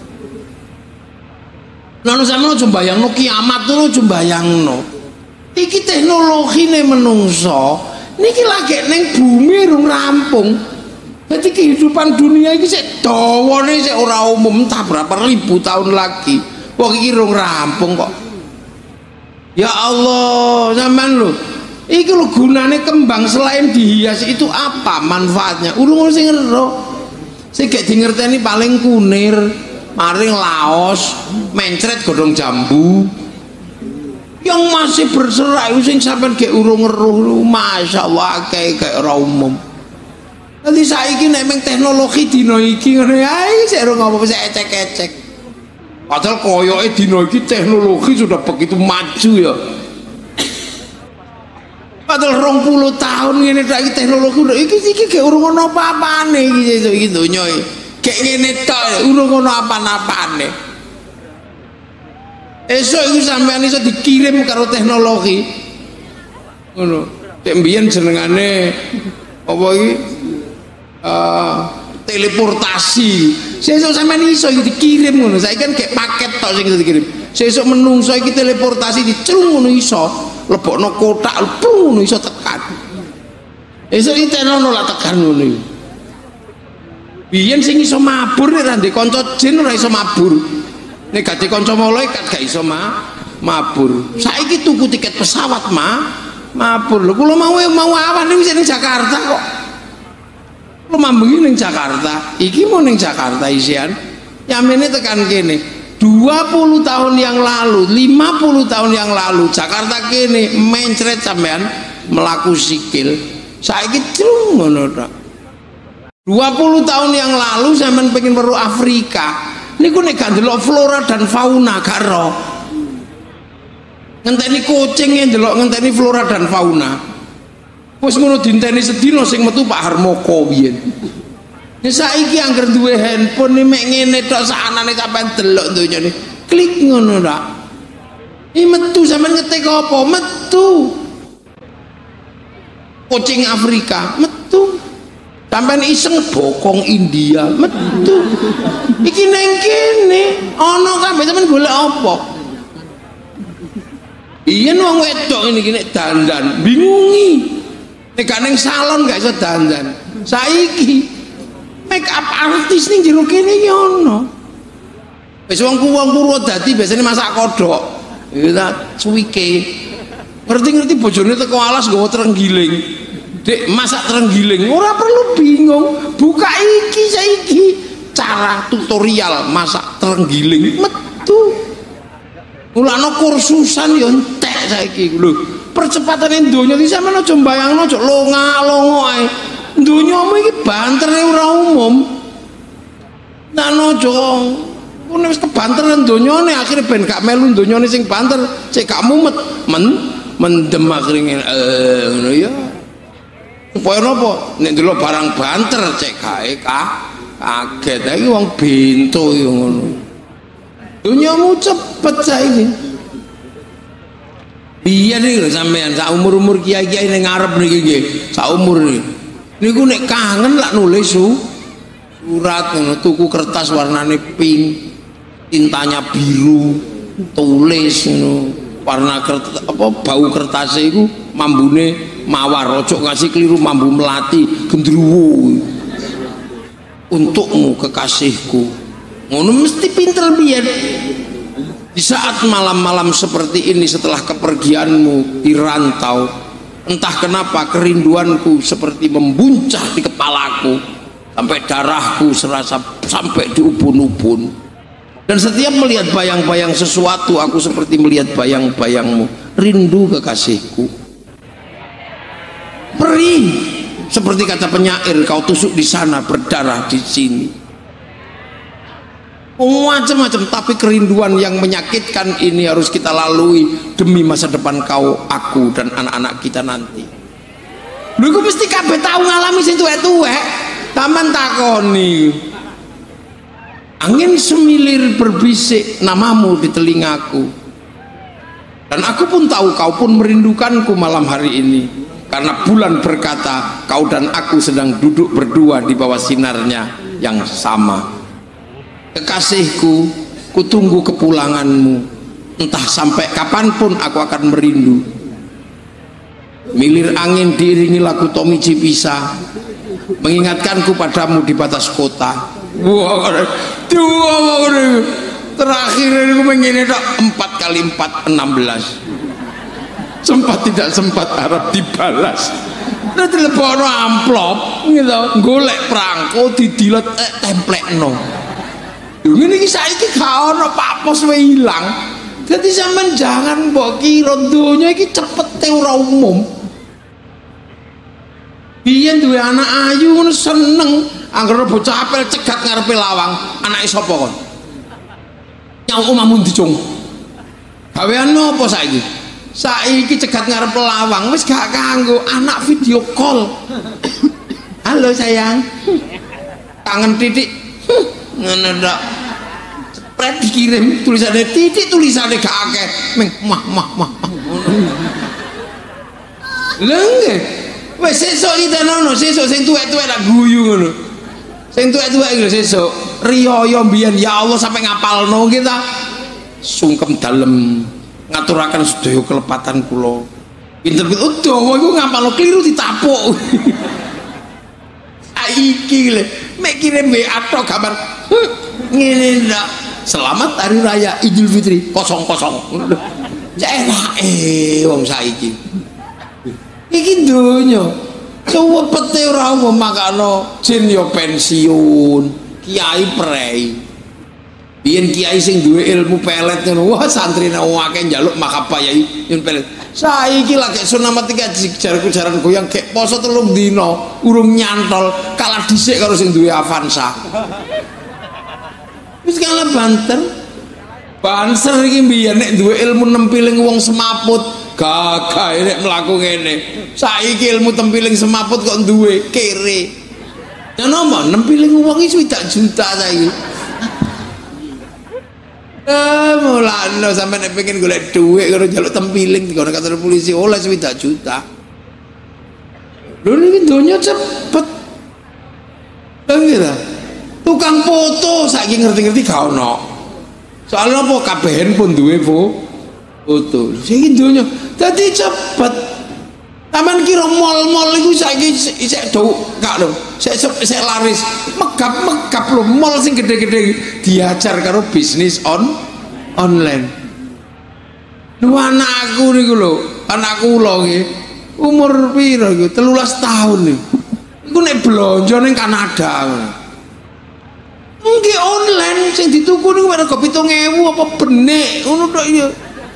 Nono sampeyan aja mbayangno kiamat ngono aja mbayangno. Iki teknologine menungso niki lagi ning bumi urung rampung. Jadi kehidupan dunia ini sik dawane sik ora umum entah berapa ribu tahun lagi. Wah iki urung rampung kok. Ya Allah, sampean lho. Iki lho gunane kembang selain dihias itu apa manfaatnya? Urung sing ngerti. Sing gak dingerteni paling kunir, maring laos, mencret godhong jambu. Yang masih berserak sing sampean gak urung ngeruh, masyaallah kayak kayak ora umum. Nanti saiki nek meng teknologi dina iki ngono ae sik ora ngopo sik ecek-ecek. Padahal koyoke dina iki teknologi sudah begitu maju ya. Padahal rong puluh tahun ngene tok iki teknologi iki iki gak urung ana apa-apane iki iki donya iki. Gak ngene tok urung ana apa-apane. Esuk iku sampean iso dikirim karo teknologi. Ngono. Nek mbiyen jenengane apa iki? Uh, teleportasi. Sesuk sampean iso iki dikirim ngono. Saiki kan gek paket tok sing dikirim. Sesuk menungso iki teleportasi dicrung ngono iso. Lebokno kotak plung ngono iso tekan. Esuk iki tenono lah tekan ngono iki. Biyen sing iso mabur nek ra ndek kanca jin ora iso mabur. Nek gak ndek kanca malaikat gak iso ma mabur. Saiki tuku tiket pesawat mah mabur. Lho kula mau mau awan iki ning Jakarta kok. Membengi ning Jakarta, iki mau ning Jakarta isian, yamene tekan kene. dua puluh tahun yang lalu, lima puluh tahun yang lalu, Jakarta kene mencret sampean melaku sikil. Saiki cung ngono tok. dua puluh tahun yang lalu sampean pengen weruh Afrika. Niku nek gak ndelok flora dan fauna gak ro. Ngenteni kucing ndelok ngenteni flora dan fauna. Wis ngono dinteni sedina sing metu Pak Harmoko biyen. Ya saiki angger duwe handphone nek ngene tok sakanane sampean delok donyane. Klik ngono rak. Iki metu sampean ngetik apa? Metu. kucing Afrika metu, sampean iseng bokong India metu, iki neng kene ana kabeh sampean golek apa? Iya wong wedok ini gini dandan bingungi, nek gak neng salon gak iso dandan. Saiki make up artis ning jero kene iki ana. Wis wong wong Purwodadi biasane masak kodhok. Iku ta suwike. Ngerti-ngerti bojone teko alas nggawa terenggiling. Dek masak terenggiling ora perlu bingung. Buka iki saiki cara tutorial masak terenggiling metu. Mulane kursusan yo entek saiki lho. Percepatane donya iki sampeyan aja mbayangno aja longa-longo ae. Donyamu iki bantere ora umum. Nek aja ngono wis kebanteran donyane akhire ben gak melu donyane sing banter, cek gak mumet, men mendem akhire eh ngono ya. Supaya napa? Nek ndelok barang banter cek gae kaget. Iki wong bento yo ngono. Dunyamu cepet saiki. Iya nih lho sampean sak umur-umur kiai-kiai ning ngarep niki nggih, sak umur niki. Niku nek kangen lak nulis su surat ngono, tuku kertas warnane pink, tintanya biru, tulis ngono. Warna kertas apa bau kertasnya iku mambune mawar, ojo ngasih keliru mambu melati gendruwo. Untukmu kekasihku. Ngono mesti pinter biar di saat malam-malam seperti ini setelah kepergianmu di rantau, entah kenapa kerinduanku seperti membuncah di kepalaku sampai darahku serasa sampai di ubun-ubun, dan setiap melihat bayang-bayang sesuatu aku seperti melihat bayang-bayangmu. Rindu kekasihku, perih seperti kata penyair, kau tusuk di sana berdarah di sini. Macam-macam, tapi kerinduan yang menyakitkan ini harus kita lalui demi masa depan kau, aku, dan anak-anak kita nanti. Lha iku mesti kabeh tau ngalami sing tuwek-tuwek. Taman takoni. Angin semilir berbisik namamu di telingaku. Dan aku pun tahu kau pun merindukanku malam hari ini. Karena bulan berkata, kau dan aku sedang duduk berdua di bawah sinarnya yang sama. Kekasihku, kutunggu kepulanganmu. Entah sampai kapanpun aku akan merindu. Milir angin diiringi lagu Tommy Cipisa mengingatkanku padamu di batas kota. Wah, dua terakhir ini aku mengini empat kali empat enam belas. Sempat tidak sempat harap dibalas. Nah telepon amplop, gitu, golek perangko didilat eh, template no. Ini kisah ini gak ada Pak Pos hilang. Jadi sampean jangan mbok kira donya iki cepet ora umum. Biyen duwe anak ayu ngono seneng, anggere bocah apel cegat ngarepe lawang, anake sapa kon? Nyau omahmu ndi, Cung? Gaweanmu apa saiki? Saiki cegat ngarep lawang wis gak kanggo anak video call. Halo sayang. Kangen titik. Ngono tok. Pret dikirim tulisannya titik, tulisannya gak akeh. Meng mah mah mah. Lha nggih. Wis sesuk iki tenono, sesuk sing tuwek-tuwek tak guyu ngono. Sing tuwek-tuwek iki lho sesuk riyaya mbiyen ya Allah sampai ngapalno kita. Sungkem dalem ngaturaken sedaya kelepatan kula. Pinter-pinter dawa iku ngapalno kliru ditapuk. Saiki lho mek kirim W A tok gambar ngene ndak. Selamat Hari Raya Idul Fitri kosong kosong. Enake wong saiki. Iki donya suwepete ora umum makano jin yo pensiun, kiai prei. Biyen kiai sing duwe ilmu pelet ngono, wah santrine akeh njaluk makapayai yen pelet. Saiki lagi sunamatika jarku jaran goyang gek poso telung dina urung nyantol kalah dhisik karo sing duwe Avanza. Wis kalah banter. Banser iki mbiyen nek duwe ilmu nempiling wong semaput, gagah nek mlaku ngene. Saiki ilmu tempiling semaput kok duwe kere. Ya napa nempiling wong iki swidak juta saiki. Eh mulane sampe nek pengen golek dhuwit karo njaluk tempiling di kantor polisi oleh swidak juta. Lho niki donya cepet. Lha ngira. Tukang foto saiki ngerti-ngerti gak ono. Soalnya apa kabeh handphone duwe foto. Saiki donya dadi cepet. Taman kira mall-mall iku saiki isek do gak lho. Sek sek laris. Megap-megap lho mall sing gede-gede diajar karo bisnis on online. Lho anakku niku lho, anakku lho nggih. Umur piro iku? telulas tahun nih. Iku nek blonjo ning Kanada ngono. Nggih online sing dituku niku rega pitung ewu apa benik ngono tok ya.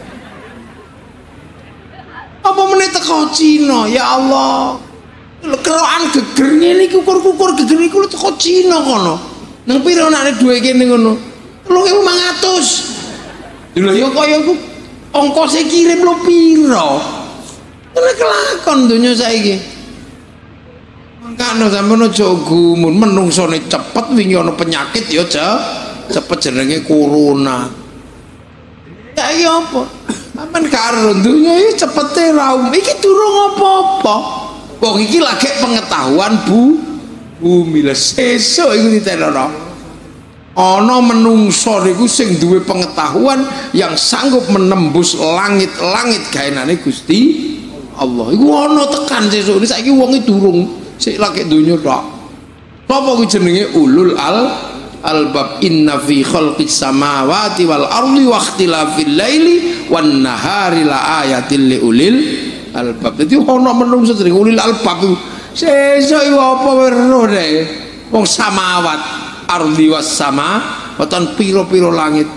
Apa meneh teko Cina ya Allah. Kerokan geger ngene iki ukur-ukur geger iku teko Cina kono. Nang piro nek duwe kene ngono? telung ewu lima ratus. Lho ya kaya iku ongkose kirim lho piro? Kena kelakon dunia saiki. Makane sampeyan aja gumun menungsone cepet wingi ana penyakit ya aja cepet jenenge corona. Saiki apa? Sampeyan karo dunia iki cepete ra iki durung apa-apa. Wong iki lagi pengetahuan bu bumi lah sesuk iku ditenono. Ana menungso niku sing duwe pengetahuan yang sanggup menembus langit-langit gaenane Gusti Allah. Iku ana tekan sesuk saiki wong iki durung sik lagi donya tok. Sapa kuwi jenenge ulul al albab inna fi khalqis samawati wal ardi wa ikhtilafil laili wan nahari la ayatil liulil albab. Dadi ana menungso jenenge ulil albab iku sesuk iku apa weruh nek wong samawat ardi was sama wonten pira-pira langit.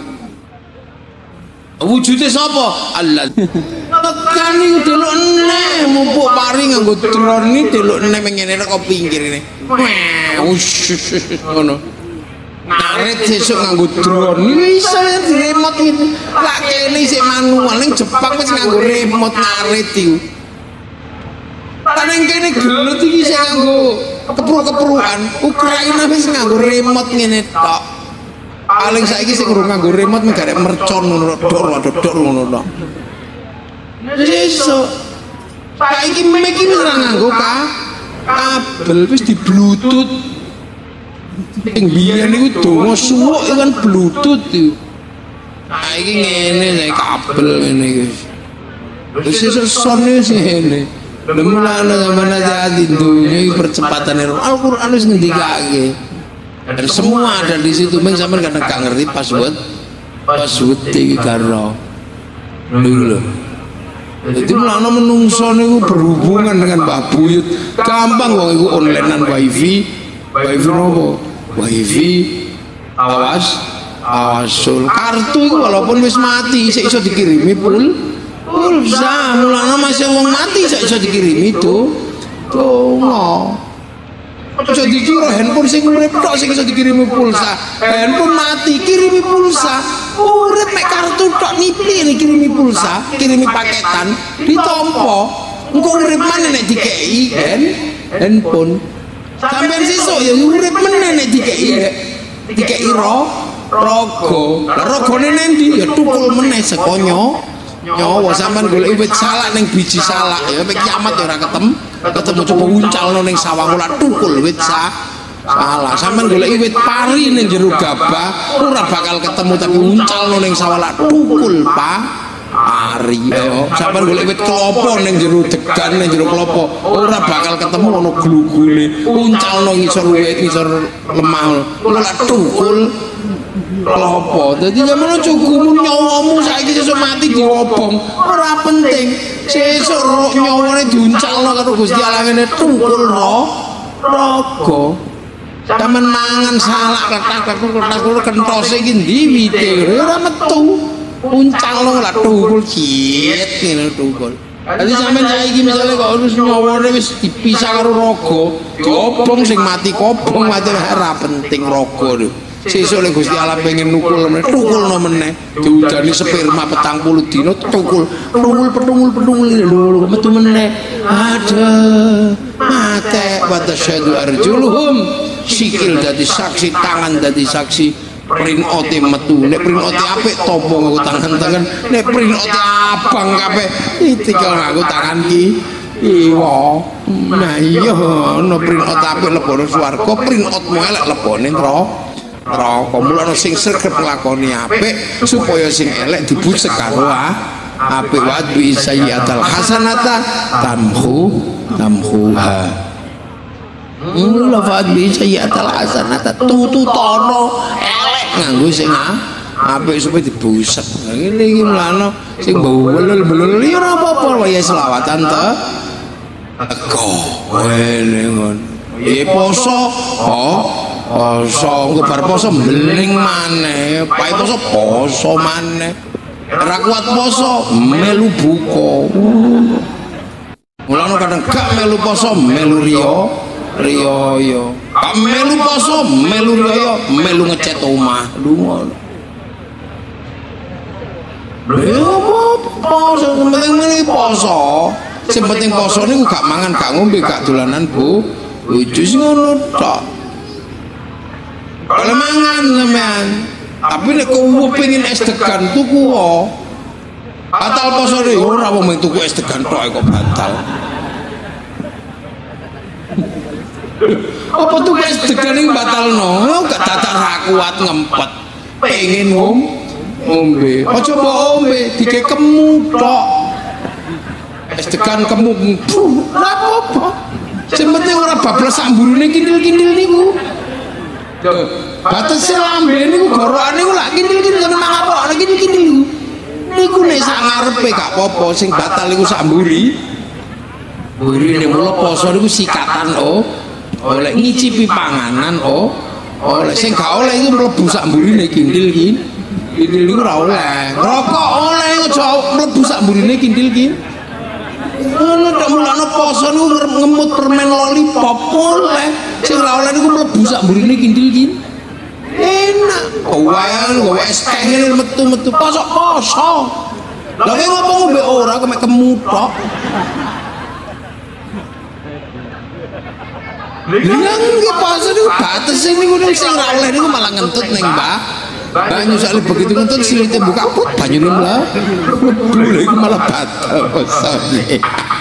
Wujude sapa? Allah. Tekan iku delok neh mumpuk pari nganggo drone iki delok neh ngene kok pinggir ini. Ngono. Naret sesuk nganggo drone iki iso remote iki. Lah kene sik manual ning Jepang wis nganggo remote naret iku. Taneng kene gelut iki sik nganggo kepruk-keprukan. Ukraina wis nganggo remote ngene tok. Paling saiki sing ngurung nganggo remote mung garek mercon ngono dor dor ngono tok. Sesuk saiki mic iki wis ora nganggo kabel wis di bluetooth. Sing biyen niku donga suwuk kan bluetooth iki. Saiki ngene saiki kabel ngene iki. Wis sesuk sone sing ngene. Lemulane sampeyan hati dunya iki percepatane Al-Qur'an wis ngendikake. Dan semua ada di situ. Meng sampean kadang gak ngerti password. Password iki karo. Lho. Jadi mulane menungso niku berhubungan dengan Mbah Buyut. Gampang wong iku onlinean wifi. Wifi nopo? Wifi awas awasul. Kartu iku walaupun wis mati isih iso dikirimi pul. Pulsa mulane masih wong mati isih iso dikirimi tuh. Donga. Aja dikira handphone sing urip tok sing iso dikirimi pulsa. Handphone mati kirimi pulsa. Urip mek kartu tok nipli kirimi pulsa, kirimi paketan ditompo. Engko urip maneh nek dikeki kan handphone. Sampeyan sesuk ya urip meneh nek dikeki dikeki ro rogo. Lah rogone nendi ya tukul meneh sekonyo. Nyawa sampean golek wit salak ning biji salak ya mek kiamat ya ora ketemu. Ketemu coba uncalno ning sawang ora tukul wit sa salah. Sampeyan golek wit pari ning jero gabah ora bakal ketemu tapi uncalno ning sawang tukul pa pari yo. Sampeyan golek wit klopo ning jero degan ning jero klopo ora bakal ketemu ono glugune. Uncalno ngisor wit ngisor lemah ora tukul klopo. Dadi sampeyan aja gumun nyawamu saiki sesuk mati diobong ora penting. Sesuk nyawane diuncalno karo Gusti Allah ngene tukul ro raga. Sampeyan mangan salak ketak-ketak kentose iki ndi wite ora metu. Uncalno lah tukul ciet ngene tukul. Dadi sampeyan saiki misale kok wis nyawane wis dipisah karo raga, diobong sing mati kobong mati ora penting raga lho. Sesuk lek Gusti Allah pengen nukul meneh tukulno meneh diudani sperma petang puluh dina tukul tukul petungul petungul lho metu meneh ada mate wa tasyadu arjuluhum sikil dadi saksi tangan dadi saksi print ote metu nek print ote apik topo nggo tangan-tangan nek print ote abang kabeh iki tinggal nganggo tangan ki Iya. Nah iya ana prinot apik lebone swarga, prinotmu elek lebone neraka. Mulane sing sregep nglakoni apik supaya sing elek dibusek karo apik wa bi sayyi'atal hasanata tamhu tamhuha. Mula fa'at bi sayyi'atal hasanata tututono elek nganggo sing apik supaya dibusek. Ngene iki mlane sing bau belul-belul ya ora apa-apa ya selawatan ta. Teko ngene ngono. Iki poso, oh, poso engko bar poso mbeling maneh, pae poso poso maneh. Ora kuat poso melu buka. Mulane kadang gak melu poso melu riyo. Riyo yo, gak melu poso, melu riyo, melu ngecat omah, lu ngono. Lha poso, penting meneh poso. Sing penting poso niku gak mangan, gak ngombe, gak dolanan bu, bojo sing ngono tok. Kalau mangan sampean, tapi nek kowe pengin es degan tuku wae. Batal poso iki ora wong tuku es degan tok kok batal. Apa tuh guys degan yang batal no gak tatak ra kuat ngempet pengen ngom ngombe aja mbok ombe dike kemu tok es degan kemu ora apa-apa sing penting ora bablas samburune kindil-kindil niku batas lambe niku gorokane niku lak kindil-kindil kan mang apa lak kindil-kindil niku nek sak ngarepe gak apa-apa sing batal niku samburi burine mulo poso niku sikatan oh oleh ngicipi panganan oh oleh sing gak oleh iku mlebu sak mburine kindil ki kindil niku ora oleh rokok oleh aja mlebu sak mburine kindil ki ngono tok mulane poso niku ngemut permen lollipop oleh sing ora oleh niku mlebu sak mburine kindil ki enak wae gawe es teh ngene metu-metu poso poso lha kowe ngopo ngombe ora kok mek kemutok. Yang iki pas niku batas niku sing ora oleh niku malah ngentut ning Mbah. Banyu sakle begitu ngentut silite buka put banyune mlah. Lha iku malah batal posone.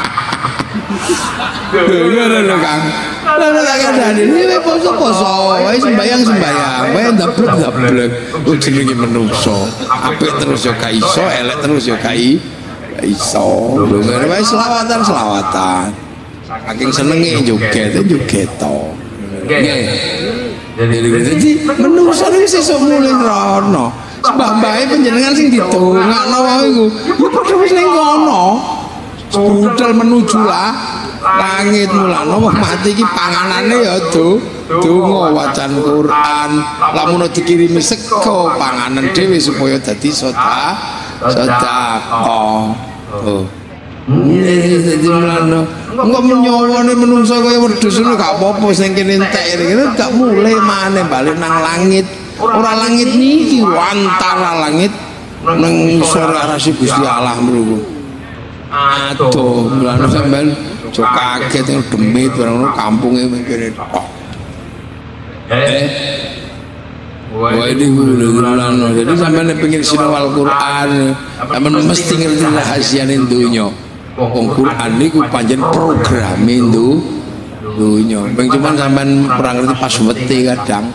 Ya lho Kang. Lha lha kadane iki poso-poso wae sembayang sembayang wae ndablek-ndablek jenenge menungso. Apik terus yo gak iso, elek terus yo gak iso. Lho wae selawatan-selawatan. Saking senenge joget joget to. Nggih. Jadi menungso iki sesuk mulih rono. Mbah-mbahe panjenengan sing didongakno wae iku. Ya padha wis ning kono. Budal menuju lah langit mulane wong mati iki panganane ya do donga wacan Quran. Lamun dikirimi sego panganan dhewe supaya dadi sedekah. Sedekah. Oh. Iya, jadi mulane enggak menyawane menungso kaya wedhus ngono gak apa-apa sing kene entek ngene gak mulai maneh balik nang langit. Ora langit niki antara langit nang isor arase Gusti Allah mriku. Aduh, mulane sampean aja kaget demit barang ngono kampunge mengkene tok. Eh. Wah ini mulane jadi sampean pengen sinau Al-Qur'an, sampean mesti ngerti rahasiane donya. Wong Quran niku pancen programe ndu donya. Ping cuman sampean ora ngerti pas wete kadang.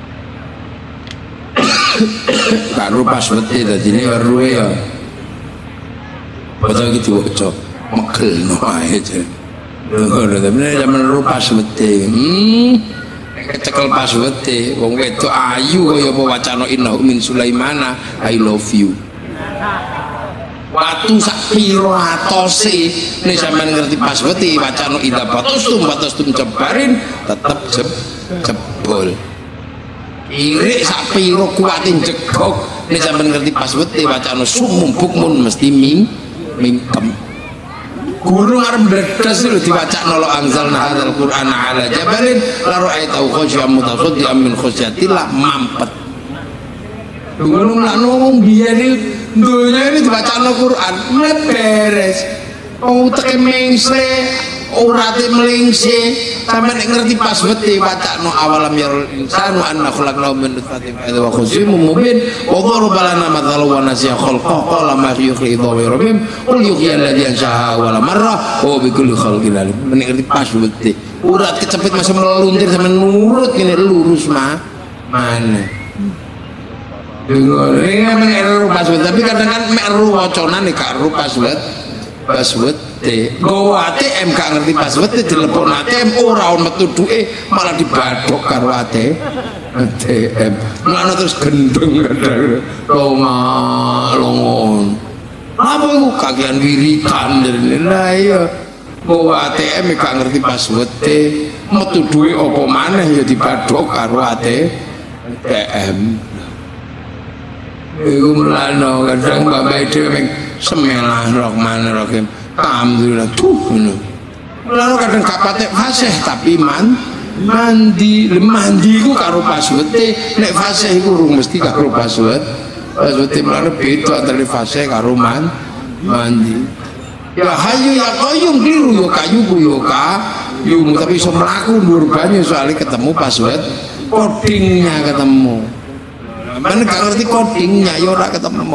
Karo pas wete dadine ya ruwe ya. Baca iki diwaca megelno ae jen. Ngono tapi sampean ro pas wete. Hmm. Kecekel pas wete wong wedok ayu kaya apa wacana inna min Sulaimana I love you. Watu sak piro atose nek sampean ngerti pas weti wacana idza batustum batustum jebarin tetep jeb jebol. Irik sak piro kuwatin jegok nek sampean ngerti pas weti wacana sumum bukmun mesti ming mingkem. Gunung arep meledas lho diwacana lo anzalna hadzal qur'ana ala jabalin la ra'aitahu khashi'an mutasaddian min khasyatillah mampet. Gunung lan wong biyen iki donya ini diwacana Quran beres. Oh teke mengsle urate melingse sampean nek ngerti password-e wacana awalam ya insanu anna khalaqnahu min nutfatin fa idza khusyum mubin wa daraba lana mathalan wa nasiya khalqa qala ma yuhyi wa yumiit qul yuhyi alladhi ansha'a awwala marrah wa bi kulli khalqin alim nek ngerti password-e urat kecepit masih meluntir sampean nurut kene lurus mah mana dengar ini memang error password tapi kadang kan meru waconan nih kak ru password password teh go A T M gak ngerti password teh telepon A T M ora ono metu duwe malah dibadok karo A T M ngono terus gendeng kadang longa longon apa iku kagian wiridan lah iya go A T M gak ngerti password teh metu duwe apa maneh ya dibadok karo A T M iku mulane kadang bapak dhewe meng semelah Rahmanirrahim alhamdulillah tuh ngono mulane kadang gak patek fasih tapi man mandi mandi iku karo password nek fasih iku urung mesti karo password password mulane beda antara fasih karo man mandi ya hayu ya qayyum kliru yo kayu yo ka yo tapi iso mlaku dhuwur banyu soalnya ketemu password codingnya ketemu mana gak ngerti codingnya ya ora ketemu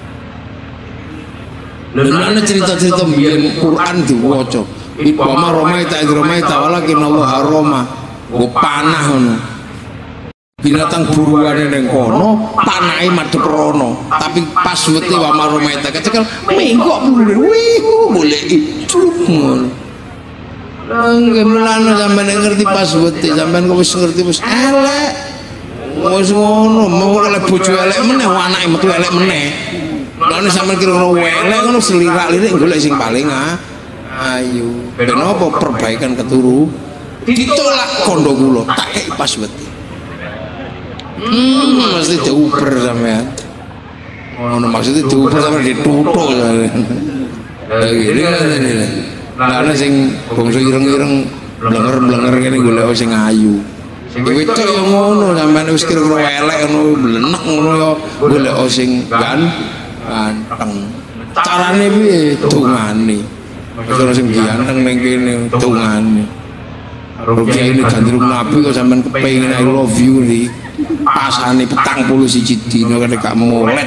lha ana cerita-cerita mbiyen Quran diwaca Ibama Romaita Idromaita walakin Allah haroma go panah ngono binatang buruane ning kono panahe madhep rono tapi pas wete wa Romaita kecekel menggok wih goleki ngono nggih melane sampeyan ngerti pas wete sampeyan kok wis ngerti wis elek wis ngono mau oleh bojo elek meneh anake metu elek meneh lha sampeyan kira-kira elek ngono selirak-lirik golek sing paling ah ayo ben apa perbaikan keturu ditolak kondo kula tak kei pas wete hmm mesti diuber sampeyan ngono maksudnya diuber sampeyan dituthuk lha ngene lha sing bangsa ireng-ireng blenger-blenger kene golek sing ayu wedok yo ngono sampean wis kira-kira elek ngono blenek ngono yo golek sing ganteng carane piye dongane ora sing ganteng ning kene dongane karo kiai ini gandrung nabi kok sampean kepengin I love you iki pasane petang puluh siji dina kene gak molet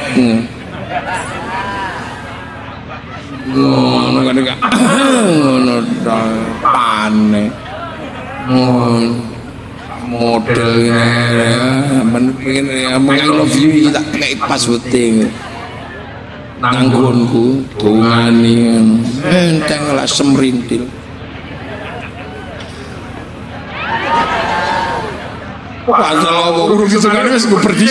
ngono kene gak ngono pane ngono model men pengen I love you tak kei pas wete nanggonku dongani enteng lah semrintil wah kalau urung disengane wis go pergi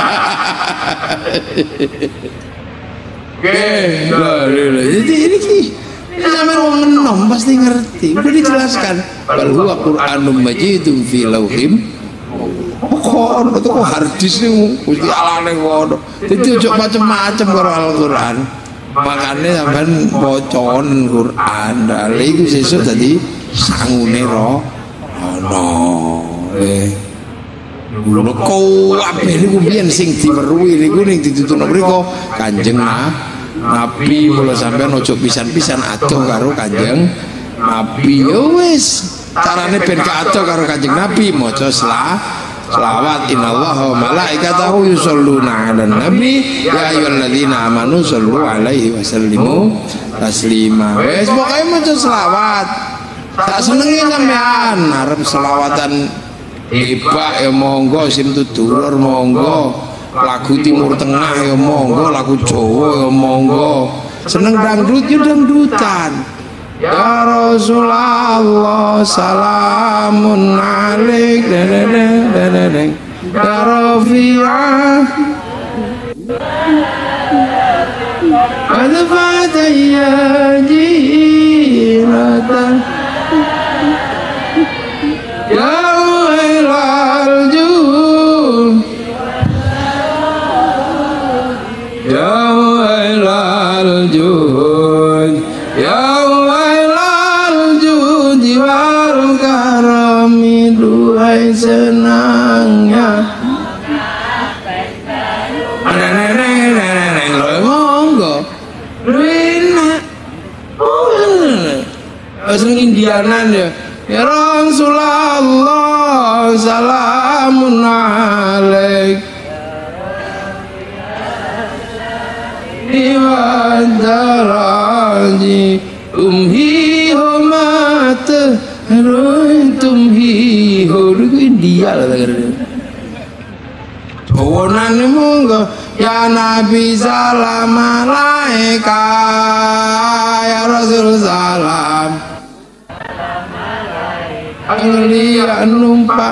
oke jadi ini sampai orang enom pasti ngerti udah dijelaskan bal huwa Qur'anum majidun fi lauhim kok itu kok hardis nih mesti alane ngono jadi ojo macem-macem karo Al-Qur'an makanya sampean bocon Qur'an lha iku sesuk dadi sangune ro ono eh lho kok kabeh niku biyen sing diweruhi niku ning dituturno mriku Kanjeng Nabi mula sampean ojo pisan-pisan adoh karo Kanjeng Nabi ya wis carane ben gak adoh karo Kanjeng Nabi maca selawat innallaha wa malaikatahu yusholluna 'alan nabi ya ayyuhalladzina amanu shollu 'alaihi wa sallimu taslima wis pokoke maca selawat tak senenge sampean arep selawatan hebat ya monggo simtudurur monggo lagu Timur Tengah ya monggo lagu Jawa ya monggo seneng dangdut ya dangdutan ya Rasulullah salamun alaik dedeng ya Rafi'ah al-fatayya jinatan ya wailal jun ya wailal jun ya duhai senangnya monggo Rina sering Indianan ya. Ya Rasulullah salamun alaik wa daraji umhi homat tumhi hodu India lah kira. Jawanan monggo ya Nabi salam alaika ya Rasul salam Anglia numpak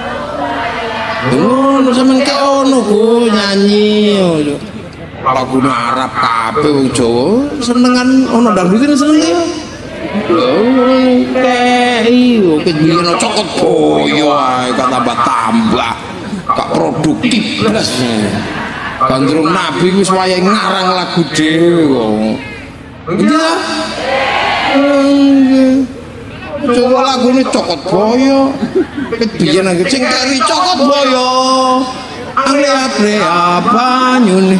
ngono sampean ke ono ku nyanyi ojo lagu Arab kabeh wong Jawa senengan ono dangdutin seneng ya lho kei kebiyen cokot boyo ae tambah tambah gak produktif blas Kanjeng Nabi wis wayahe ngarang lagu dhewe kok iya coba lagune cokot boyo kebiyen nang sing kari cokot boyo ale apre apa nyune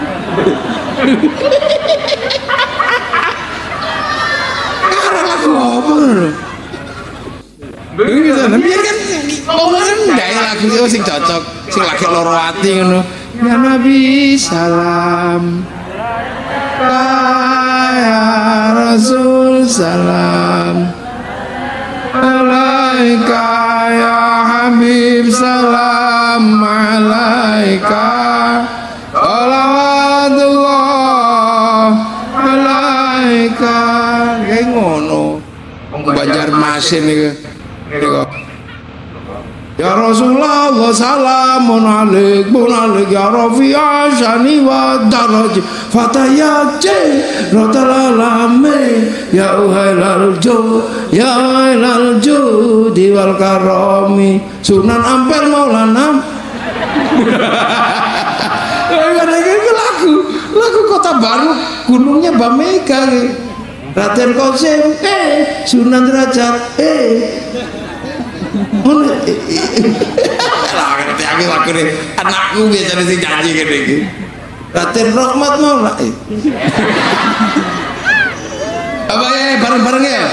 ngarang lagu apa lho bisa biar kan omongan ndake lagu sing cocok sing lagi loro ati ngono ya Nabi salam ya Rasul salam alaika ya Habib salam alaika salawatullah alaika kayak ngono Banjarmasin iki ya Rasulullah salamun alaik bun alaik ya Rafi'a syani wa daraj fatayace rotalalame ya uhailal ju ya uhailal ju diwal karomi Sunan Ampel Maulana lagu lagu Kota Baru gunungnya Bamega Raden Kosim eh Sunan Derajat eh lah ngerti aku lagu nih anakku biasanya sih nyanyi gini gini Raden Rahmat mau lah apa ya bareng-bareng ya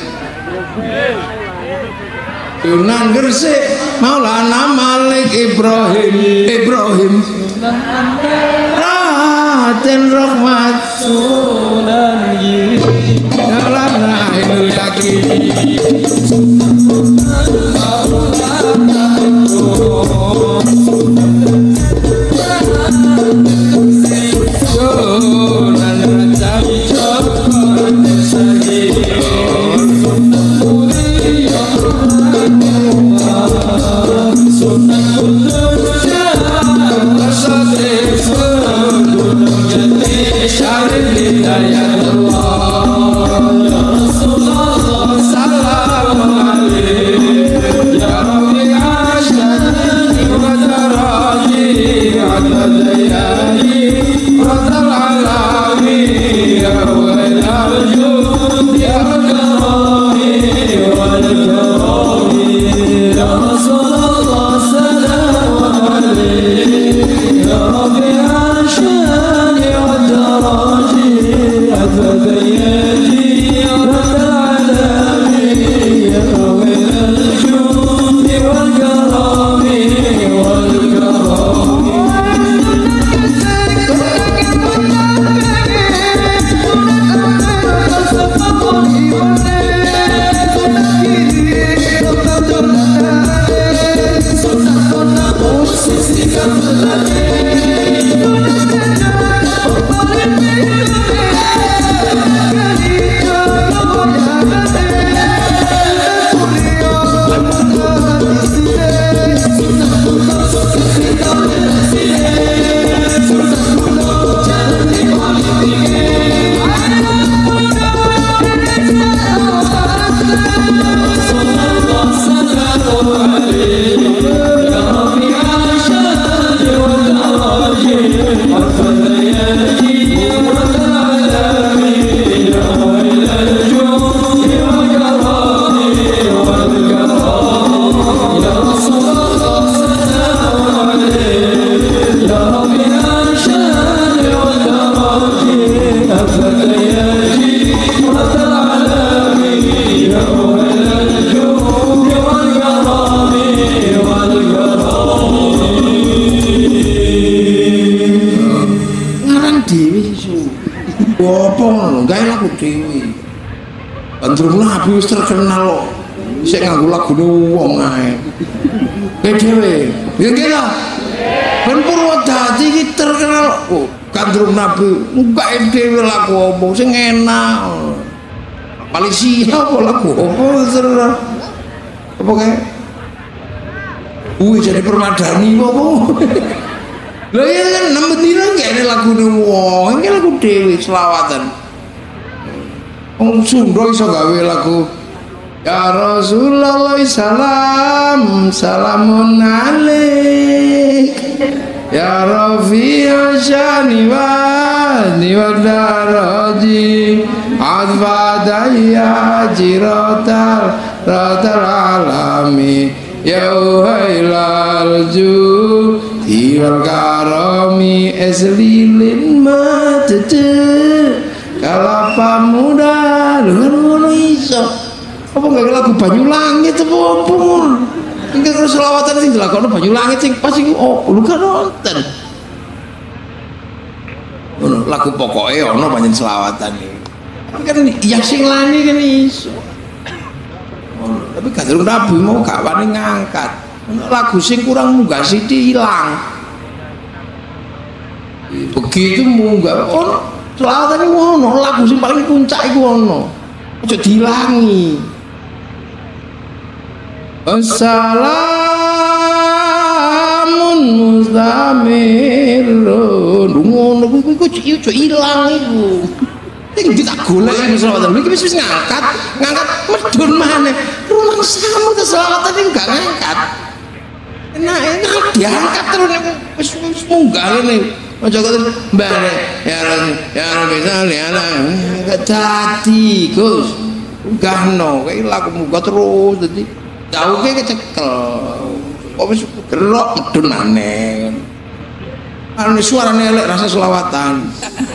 Sunan Gresik Maulana Malik Ibrahim Ibrahim Raden Rahmat Sunan Giri Maulana Ainul Yakin Salam dewi. Gandrung Nabi wis terkenal kok. Sik nganggo lagune wong ae. Kowe dhewe, ya kira. Ben Purwodadi iki terkenal kok. Gandrung Nabi enggak dhewe lagu apa sing enak. Malaysia apa lagu apa terus. Apa kae? Kuwi jadi permadani apa? Lah ya kan nang dina ngene lagune wong, iki lagu dhewe selawatan. Wong Sunda iso gawe lagu ya Rasulullah salam salamun alaik ya Rafi'a syani wa niwadaraji adfadaya jiratal ratal alami ya uhailal judi wal karami eslilin matete kalapa muda dengan iso apa nggak lagu Banyulangit apa apa ini kalau selawatan sih dilakoni Banyulangit sih pasti oh lu kan nonton lagu pokoknya ono banyak selawatan nih tapi kan yang sing lani kan iso tapi Gandrung Nabi mau gak wani ngangkat lagu sing kurang munggah sithik hilang begitu munggah ono selawatan iku ono lagu sing paling puncak iku ono aja dilangi Assalamun mustamirun ngono kuwi kuwi aja ilang iku sing tak golek selawatan iki wis ngangkat ngangkat medun maneh rumang samu te selawatan iki gak ngangkat enak enak diangkat terus wis munggah ngene aja kok mbare ya ya bisa lihat enggak dadi Gus enggakno kayak lagu muga terus dadi jauh kayak kecekel kok wis gerok medun maneh kan suarane elek rasa selawatan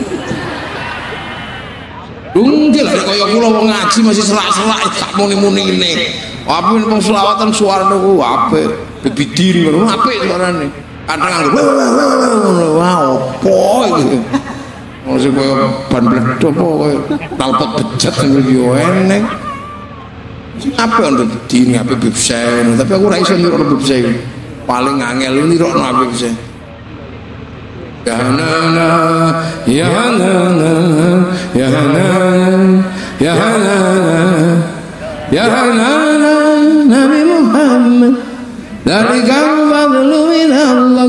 dunggil kaya kula wong ngaji masih selak-selak gak muni-muni ngene apa wong selawatan suarane ku apik bibidiri ngono apik suarane kadang nganggo wah opo iki mosok koyo ban bledok apa koyo talpot bejat ngene yo eneng apa ono dini apa bibsen tapi aku ora iso nirokno bibsen paling angel nirokno apa bibsen ya na na ya na na ya na ya na ya na Nabi Muhammad dari kamu fadlu min Allah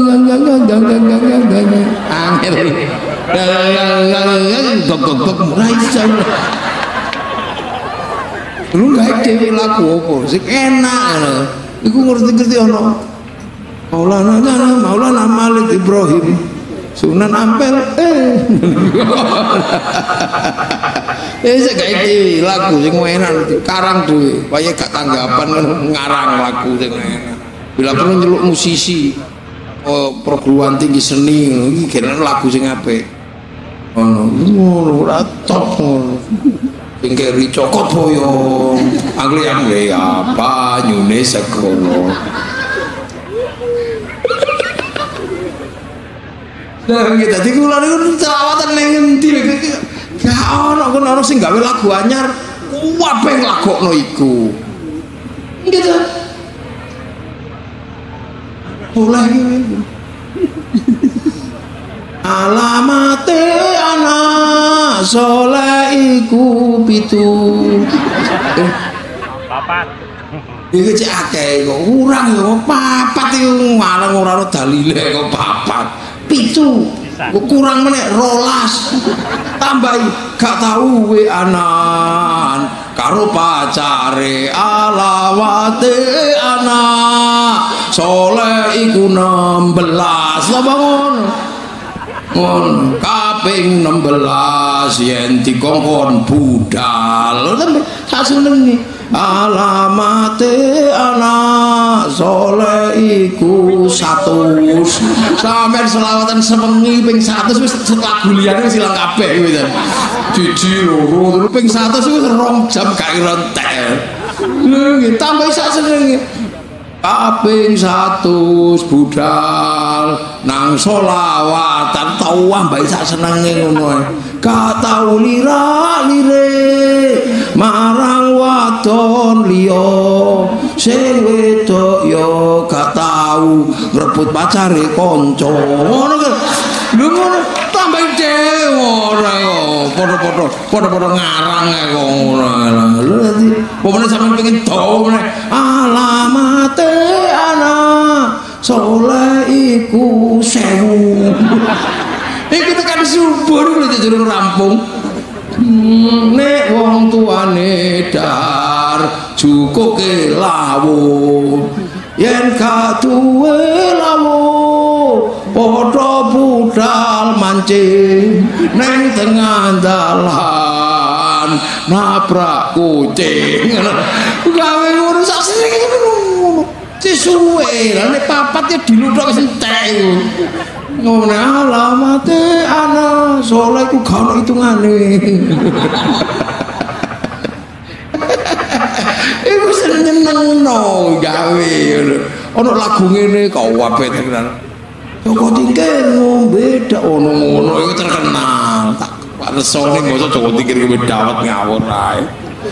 angel gok gok gok mulai jauh lu gak dewe lagu apa sing enak iku ngerti-ngerti ono Maulana Jana Maulana Malik Ibrahim Sunan Ampel eh eh sik gak dewe lagu sing enak karang dhewe kaya gak tanggapan ngarang lagu sing enak bila perlu nyeluk musisi oh, perguruan tinggi seni iki kene lagu sing apik ono ngono ora top ngono pinggir cokot boyong angli angli apa nyune sekono nah gitu jadi kula niku selawatan ning endi gak ono kono ono sing gawe lagu anyar kabeh nglagokno iku gitu oleh iki alamate anak soleh iku pitu papat iki cek akeh kok kurang ya papat iku malah ora ono dalile kok papat pitu kurang meneh rolas tambahi gak tau we anan karo pacare alawate anak soleh iku enam belas lha bangun mon kaping enam belas yen dikongkon budal sampe sak senenge alamate anak soleh iku satus sampe selawatan sewengi ping seratus wis lagu liyane wis ilang kabeh wis jiji loro ping seratus wis rong jam gak rontek nggih tambah sak senenge kaping satus budal nang solawatan tau ambek sak senenge ngono gak tau lirak-lire marang wadon liya sing wedok yo gak tau ngrebut pacare kanca ngono lho ngono tambah dhewe ora kok padha-padha padha-padha ngarang kok ngono lho dadi pomene sampeyan pengen do meneh alamate ana soleh iku sewu iki tekan subur lho jero rampung nek wong tuane dar cukuke lawuh yen gak duwe lawuh padha budal mancing neng tengah dalan nabrak kucing gawe ngono sak sering ngono disuwe lha nek papat ya diludok entek ngono alamate ana soleh ku gak ono hitungane iku seneng-senengno gawe ono lagu ngene kok wae tenan Joko Tingkir ngombe dak ono ngono iku terkenal tak resone mosok Joko Tingkir ngombe dawet ngawur ae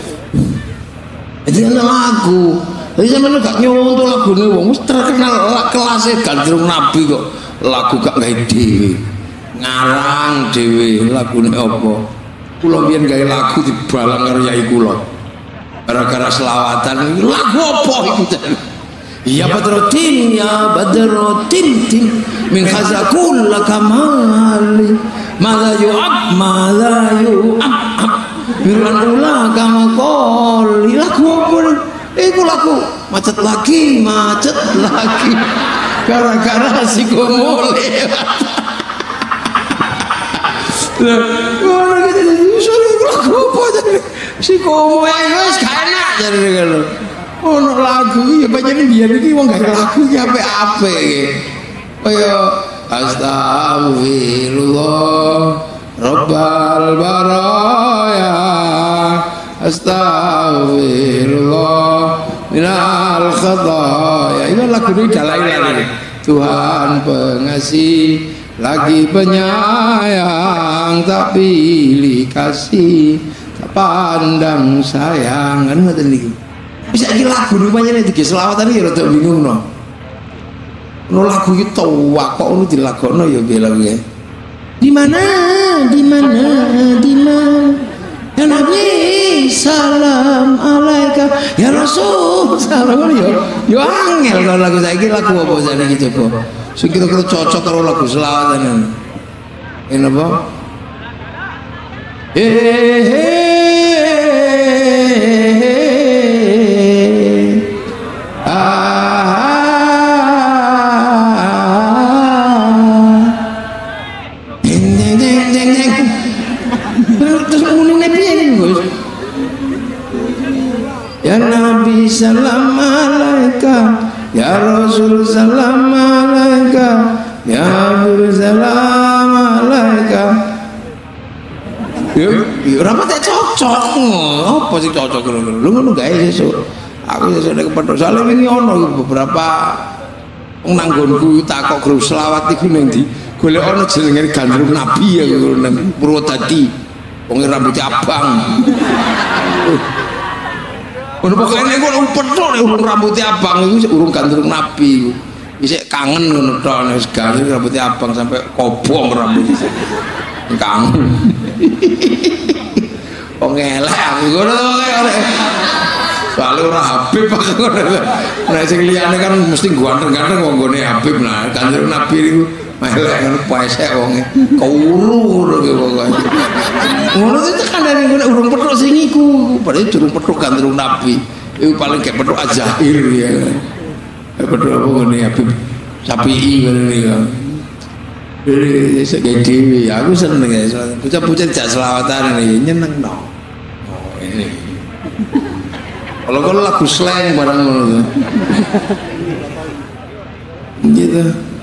jadi ana lagu jadi sampeyan gak nyontoh lagune wong wis terkenal kelasé Gandrung Nabi kok lagu gak gawe dhewe ngarang dhewe lagune apa kula biyen gawe lagu dibalang karo yai kula gara-gara selawatan lagu apa iku ya badrotin ya badrotin tin min khazakul lakamali mala yu'ab mala yu'ab biran ula kama qoli lagu apa iku lagu macet lagi macet lagi gara-gara si komole lah ngono gitu lagu apa si komole wis gak enak jare ngono ono lagu ya pancen biyen iki wong gak lagu iki apik-apik iki kaya astagfirullah rabbal baraya astagfirullah minal khataaya itu lagu ini dalai-dalai Tuhan pengasih lagi penyayang tak pilih kasih tak pandang sayang kan ngoten niku bisa iki lagu rupanya iki selawatan iki rada bingung no no lagu iki tuwa kok ono dilagokno ya bilang ya di mana di mana di mana ya Nabi salam alaika ya Rasul salam ya ya angel kalau lagu saiki lagu apa jane iki coba sing kira-kira cocok karo lagu selawatan ini apa eh ya Nabi salam alaika ya Rasul salam alaika ya Abu salam alaika yuk ora pate cocok apa sih cocok lho ngono gawe sesuk aku sesuk nek kepethuk sale wingi ono beberapa wong nang nggonku takok guru selawat iku ning ndi golek ono jenenge Gandrung Nabi ya nang Purwodadi wong rambutnya abang ono pokoknya kok umpethuk urung rambutnya abang iku urung Gandrung Nabi isih kangen ngono tok wis ganti rambutnya abang sampai kobong rambutnya kangen wong elek aku ngono soalnya ora Habib aku nek sing liyane kan mesti ganteng-ganteng wong gone Habib nah Gandrung Nabi niku elek ngono pesek wonge kuru ngono ki pokoke ngono itu kan dari urung petuk sing iku padahal durung petuk Gandrung Nabi iku paling kayak petuk Ajair ya petuk apa ngene Habib Sapi ngono niku jadi saya dewi aku seneng ya bocah-bocah jak selawatan ini nyeneng no oh ini kalau kalau lagu slang barang ngono gitu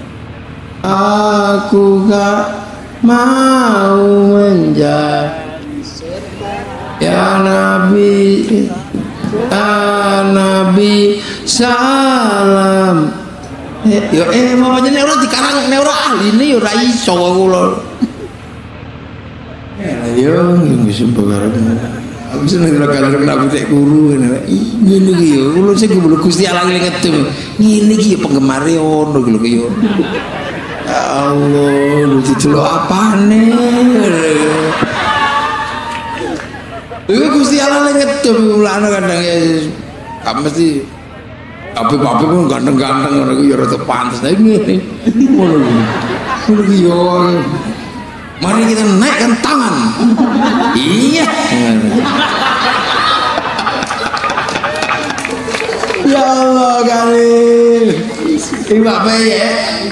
aku gak mau menjadi ya Nabi ya Nabi salam yo eh mamanya nek ora dikarang nek ora ahline yo ora iso kula yo wis bareng. Aku seneng kalau Nabi tek guru ngene iki yo kula sing kulo Gusti Allah ngedem ngene iki penggemare ono lho yo ya Allah lu diceluk apane lho Gusti Allah ngedem ulane kadang ya gak mesti tapi-tapi pun ganteng-ganteng ngono iki ya rada pantes ta ngene ngono lho ngono iki yo mari kita naikkan tangan. Iya. Ya Allah kali. Ibu apa ya?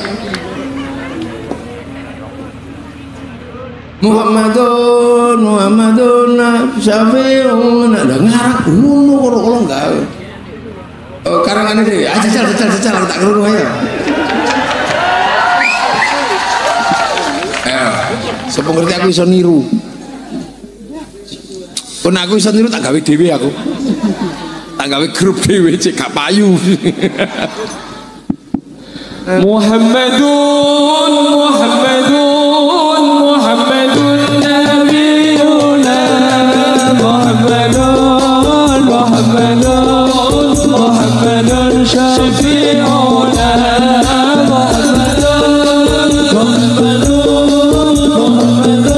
Muhammadun Muhammadun Syafi'un ada ngarang ngono karo enggak. Oh karangane dhewe. Ah jajal jajal jajal tak krungu ae. Sapa ngerti aku iso niru. Kon aku iso niru tak gawe dhewe aku. Tak gawe grup dhewe cek gak payu. Muhammadun Muhammadun Muhammadun nabiyuna Muhammadun Muhammadun Muhammadun syafi'una Muhammadun Muhammadun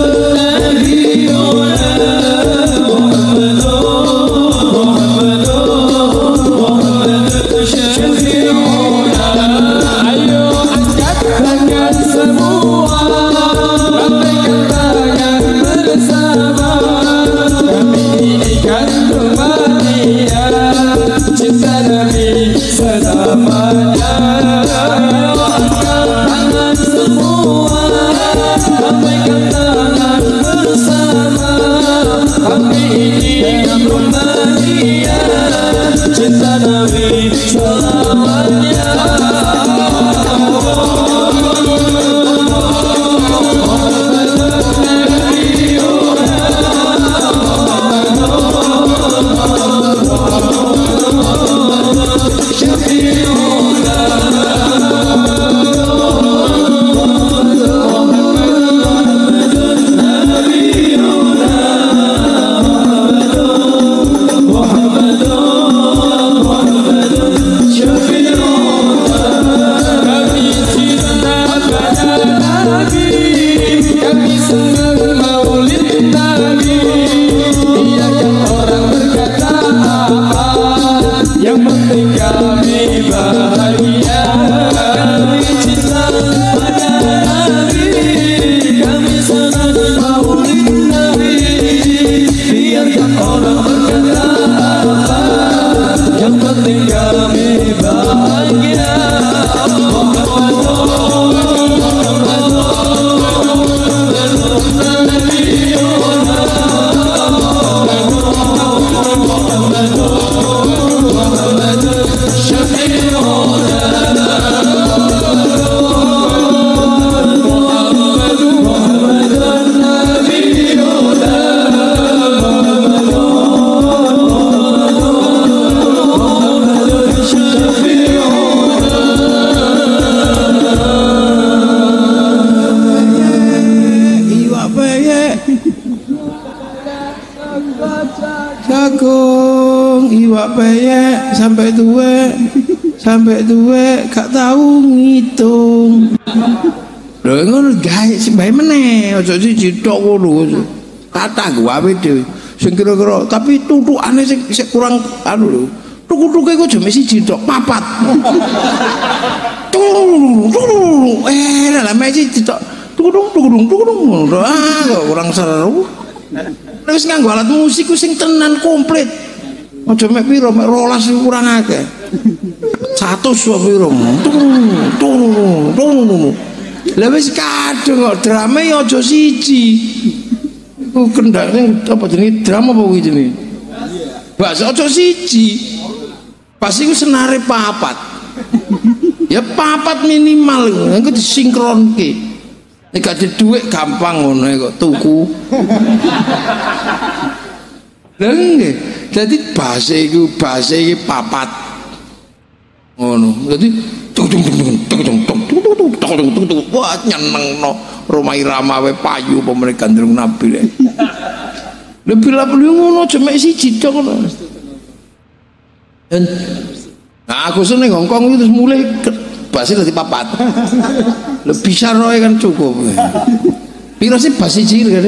sampai tua sampai tua gak tahu ngitung lho ngono gawe sembahe meneh aja siji tok ngono kata gawe dhewe sing kira-kira tapi tutukane sing kurang anu lho tuku-tuke kok jam siji tok papat eh lah mesti tok tukudung tukudung tukudung ah kok kurang seru wis nganggo alat musik sing tenan komplit. Aja mek piro mek rolas kurang akeh. seratus wae piro. Tung tung. Lah wis kadung kok drama ya aja siji. Ku kendake apa jenenge drama apa kuwi jenenge? Bahasa aja siji. Pas iku senare papat. Ya papat minimal engko disinkronke. Nek gak ada duit gampang ngono kok tuku. Lha nggih. Dadi bahasa iku bahasa iki papat. Ngono. Dadi tung tung tung tung tung tung tung tung tung wah nyenengno. Roma Irama wae payu apa meneh gandrung Nabi lek. Lebih lah beli ngono cuma siji tok ngono. Nah aku seneng Hongkong itu mulai basi dadi papat. Lebih saroe kan cukup. Piro sih basi siji kan?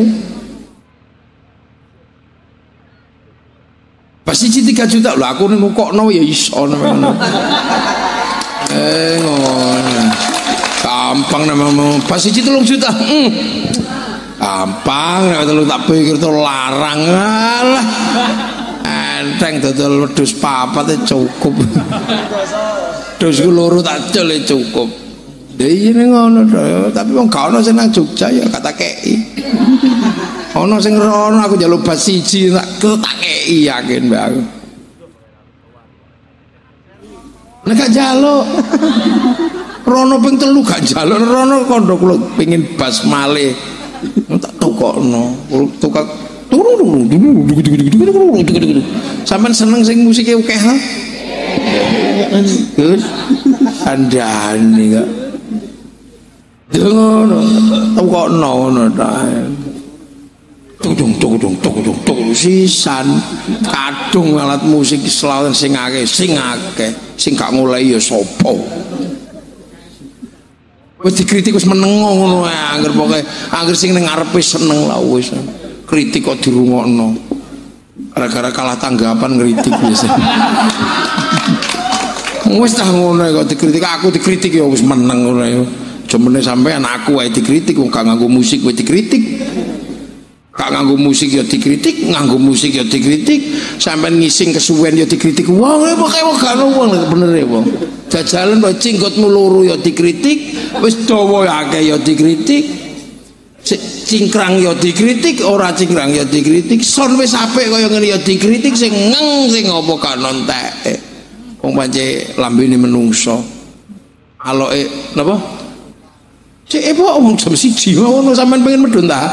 Basi siji tiga juta lho aku ning ngokno ya iso ngono. Eh ngono. Gampang namanya basi siji telung juta. Hmm. Gampang nek telu tak pikir to larang lah. Enteng dodol wedhus papat e cukup. Dus ku loro tak cel cukup. Dhewe ning ngono to, tapi wong gak ono sing nang Jogja ya gak tak kei. Ono sing rono aku njaluk bas siji tak tak kei yakin mbak aku. Nek gak njaluk rono ping telu gak njaluk rono kondo kula pengin bas malih. Tak tukokno, tukak turun sampean seneng sing musike akeh ha? Gus andane kok. Ngono, tukokno ngono ta. Tudung tudung tudung tudung sisan kadung alat musik selawan sing akeh, sing akeh, sing gak mulai ya sapa. Wis dikritik wis meneng ngono ae angger pokoke angger sing ning ngarepe seneng lah wis kritik kok dirungokno gara-gara kalah tanggapan ngritik biasa wis dah ngono kok dikritik aku dikritik ya wis meneng ngono ya jemene sampean aku wae dikritik wong gak nganggo musik wae dikritik gak nganggo musik ya dikritik nganggo musik ya dikritik sampean ngising kesuwen ya dikritik wong pokoke wong gak ono wong bener ya wong jajalan kok cingkotmu loro ya dikritik wis dawa akeh ya dikritik cingkrang ya dikritik ora cingkrang ya dikritik son wis apik kaya ngene ya dikritik sing ngeng sing apa gak nontek wong pancen lambene menungso aloke napa cek apa wong jam siji ngono sampean pengen medhun ta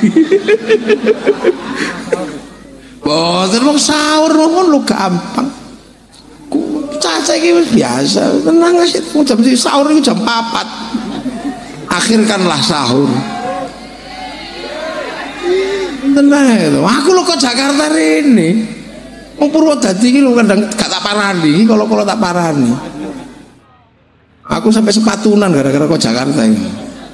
boten wong sahur ngono gampang caca iki wis biasa tenang aja jam sahur itu jam empat akhirkanlah sahur tenang aku lo ke Jakarta ini wong Purwodadi iki lho kadang gak tak parani kalau kalau tak parani aku sampai sepatunan gara-gara ke Jakarta ini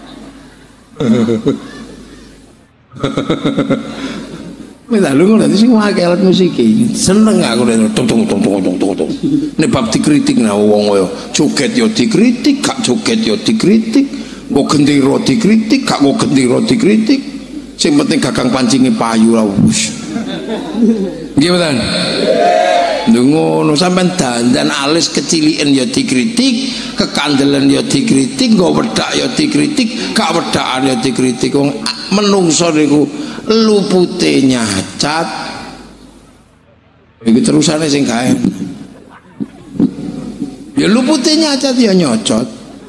minta lu ngono sing wae alat musik iki seneng aku tung tung tung tung tung tung nek bab dikritik nah wong kaya joget ya dikritik gak joget ya dikritik kok gendera dikritik gak kok gendera dikritik sing penting gagang pancinge payu lah wis nggih mboten ngono sampean dandan alis keciliken ya dikritik kekandelan ya dikritik nggo wedak ya dikritik gak wedakan ya dikritik wong menungso niku lupute nyacat iki terusane sing gawe ya lupute nyacat ya nyocot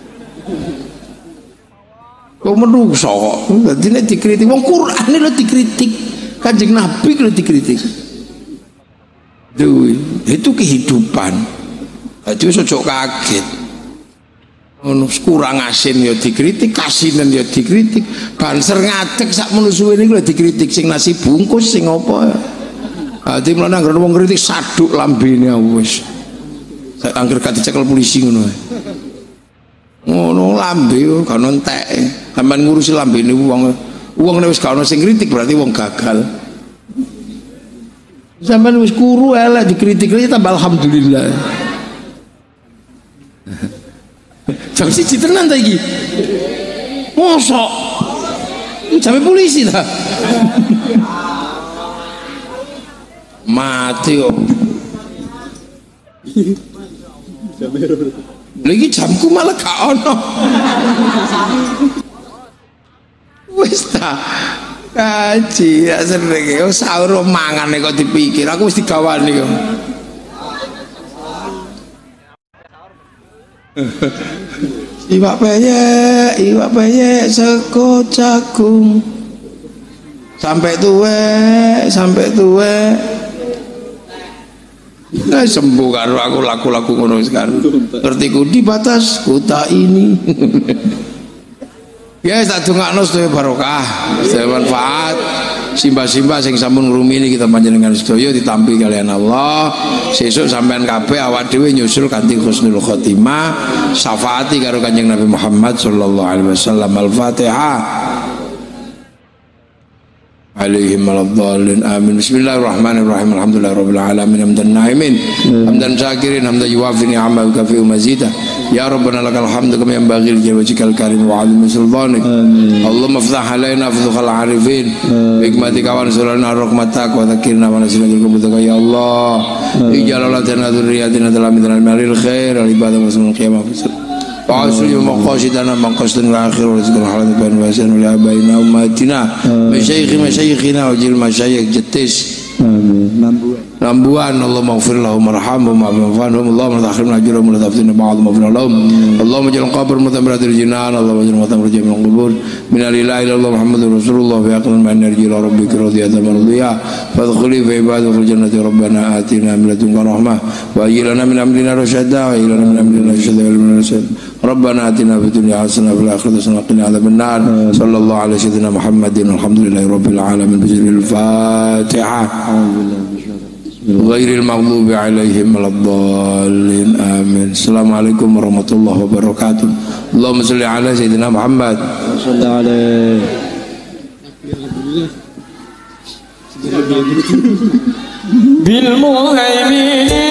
kok menungso kok dadi nek dikritik wong Qur'ane lho dikritik Kanjeng Nabi lho dikritik duh itu kehidupan jadi ojo kaget ono kurang asin ya dikritik kasinan ya dikritik banser ngadeg sak menusuwe niku lho dikritik sing nasi bungkus sing apa dadi mlane anggere wong kritik saduk lambene wis anggere gak dicekel polisi ngono ngono lambe gak ono enteke sampean ngurusi lambene wong wong nek wis gak ono sing kritik berarti wong gagal sampean wis kuru elek dikritik iki tambah alhamdulillah jam siji tenan ta iki mosok jame polisi ta mati kok lagi jamku malah gak ono wis ta kaji ya seneng oh sahur mangan kok dipikir aku wis digawani kok iwak peyek iwak peyek sego jagung sampai tuwe sampai tuwe nah sembuh karo aku laku-laku ngono sekarang ngerti ku di batas kota ini Ya tak dongakno sedaya barokah, sedaya manfaat. Simbah-simbah sing sampun ngrumini kita panjenengan sedaya ditampi kalian Allah. Sesuk sampean kabeh awak dhewe nyusul kanthi husnul khotimah, syafaati karo Kanjeng Nabi Muhammad sallallahu alaihi wasallam. Al-Fatihah. Alaihim waladhdallin amin. Bismillahirrahmanirrahim. Alhamdulillahirabbil alamin hamdan na'imin hamdan syakirin hamdan yuwafi ni'amahu wa kafi'u mazida. Ya Rabbana lakal hamdu kama yanbaghi li wajhikal karim wa 'azimi sultanik. Allahumma iftah alaina futuhal arifin bi hikmatika wa ansurna rahmatak wa dzakirna wa nasina bil ya Allah. Ij'al lana dzurriyyatina dalam al khair wal ibadah wa sunul qiyamah. وعسل مقاصدنا مقاصد الآخر ورزقنا حلال بين واسن ولآبائنا وأمهاتنا مشايخ مشايخنا وجل مشايخ جتس Lambuan Allahumma ighfir lahum warhamhum wa'afihim Allahumma takhirna ajrahum wa la taftina ba'dhum maghfirah lahum Allahumma ja'al qabr mutamiratil jinan Allahumma ja'al mutamiratil min qubur min la ilaha illallah Muhammadur Rasulullah fi aqlan ma'an narji ila rabbika radiyatan mardiyah fadkhuli fi ibadil jannati rabbana atina min ladunka rahmah wa ajilna min amrina rasyada wa ajilna min amrina rasyada wa ilmana rasyad Rabbana atina fid dunya hasanah wa fil akhirati hasanah wa qina adzaban nar sallallahu alaihi sayyidina Muhammadin alhamdulillahi rabbil alamin bismillahil fatihah ghairil maghdubi alaihim waladdallin amin. Assalamualaikum warahmatullahi wabarakatuh. Allahumma shalli ala sayyidina Muhammad sallallahu alaihi bil muhaimin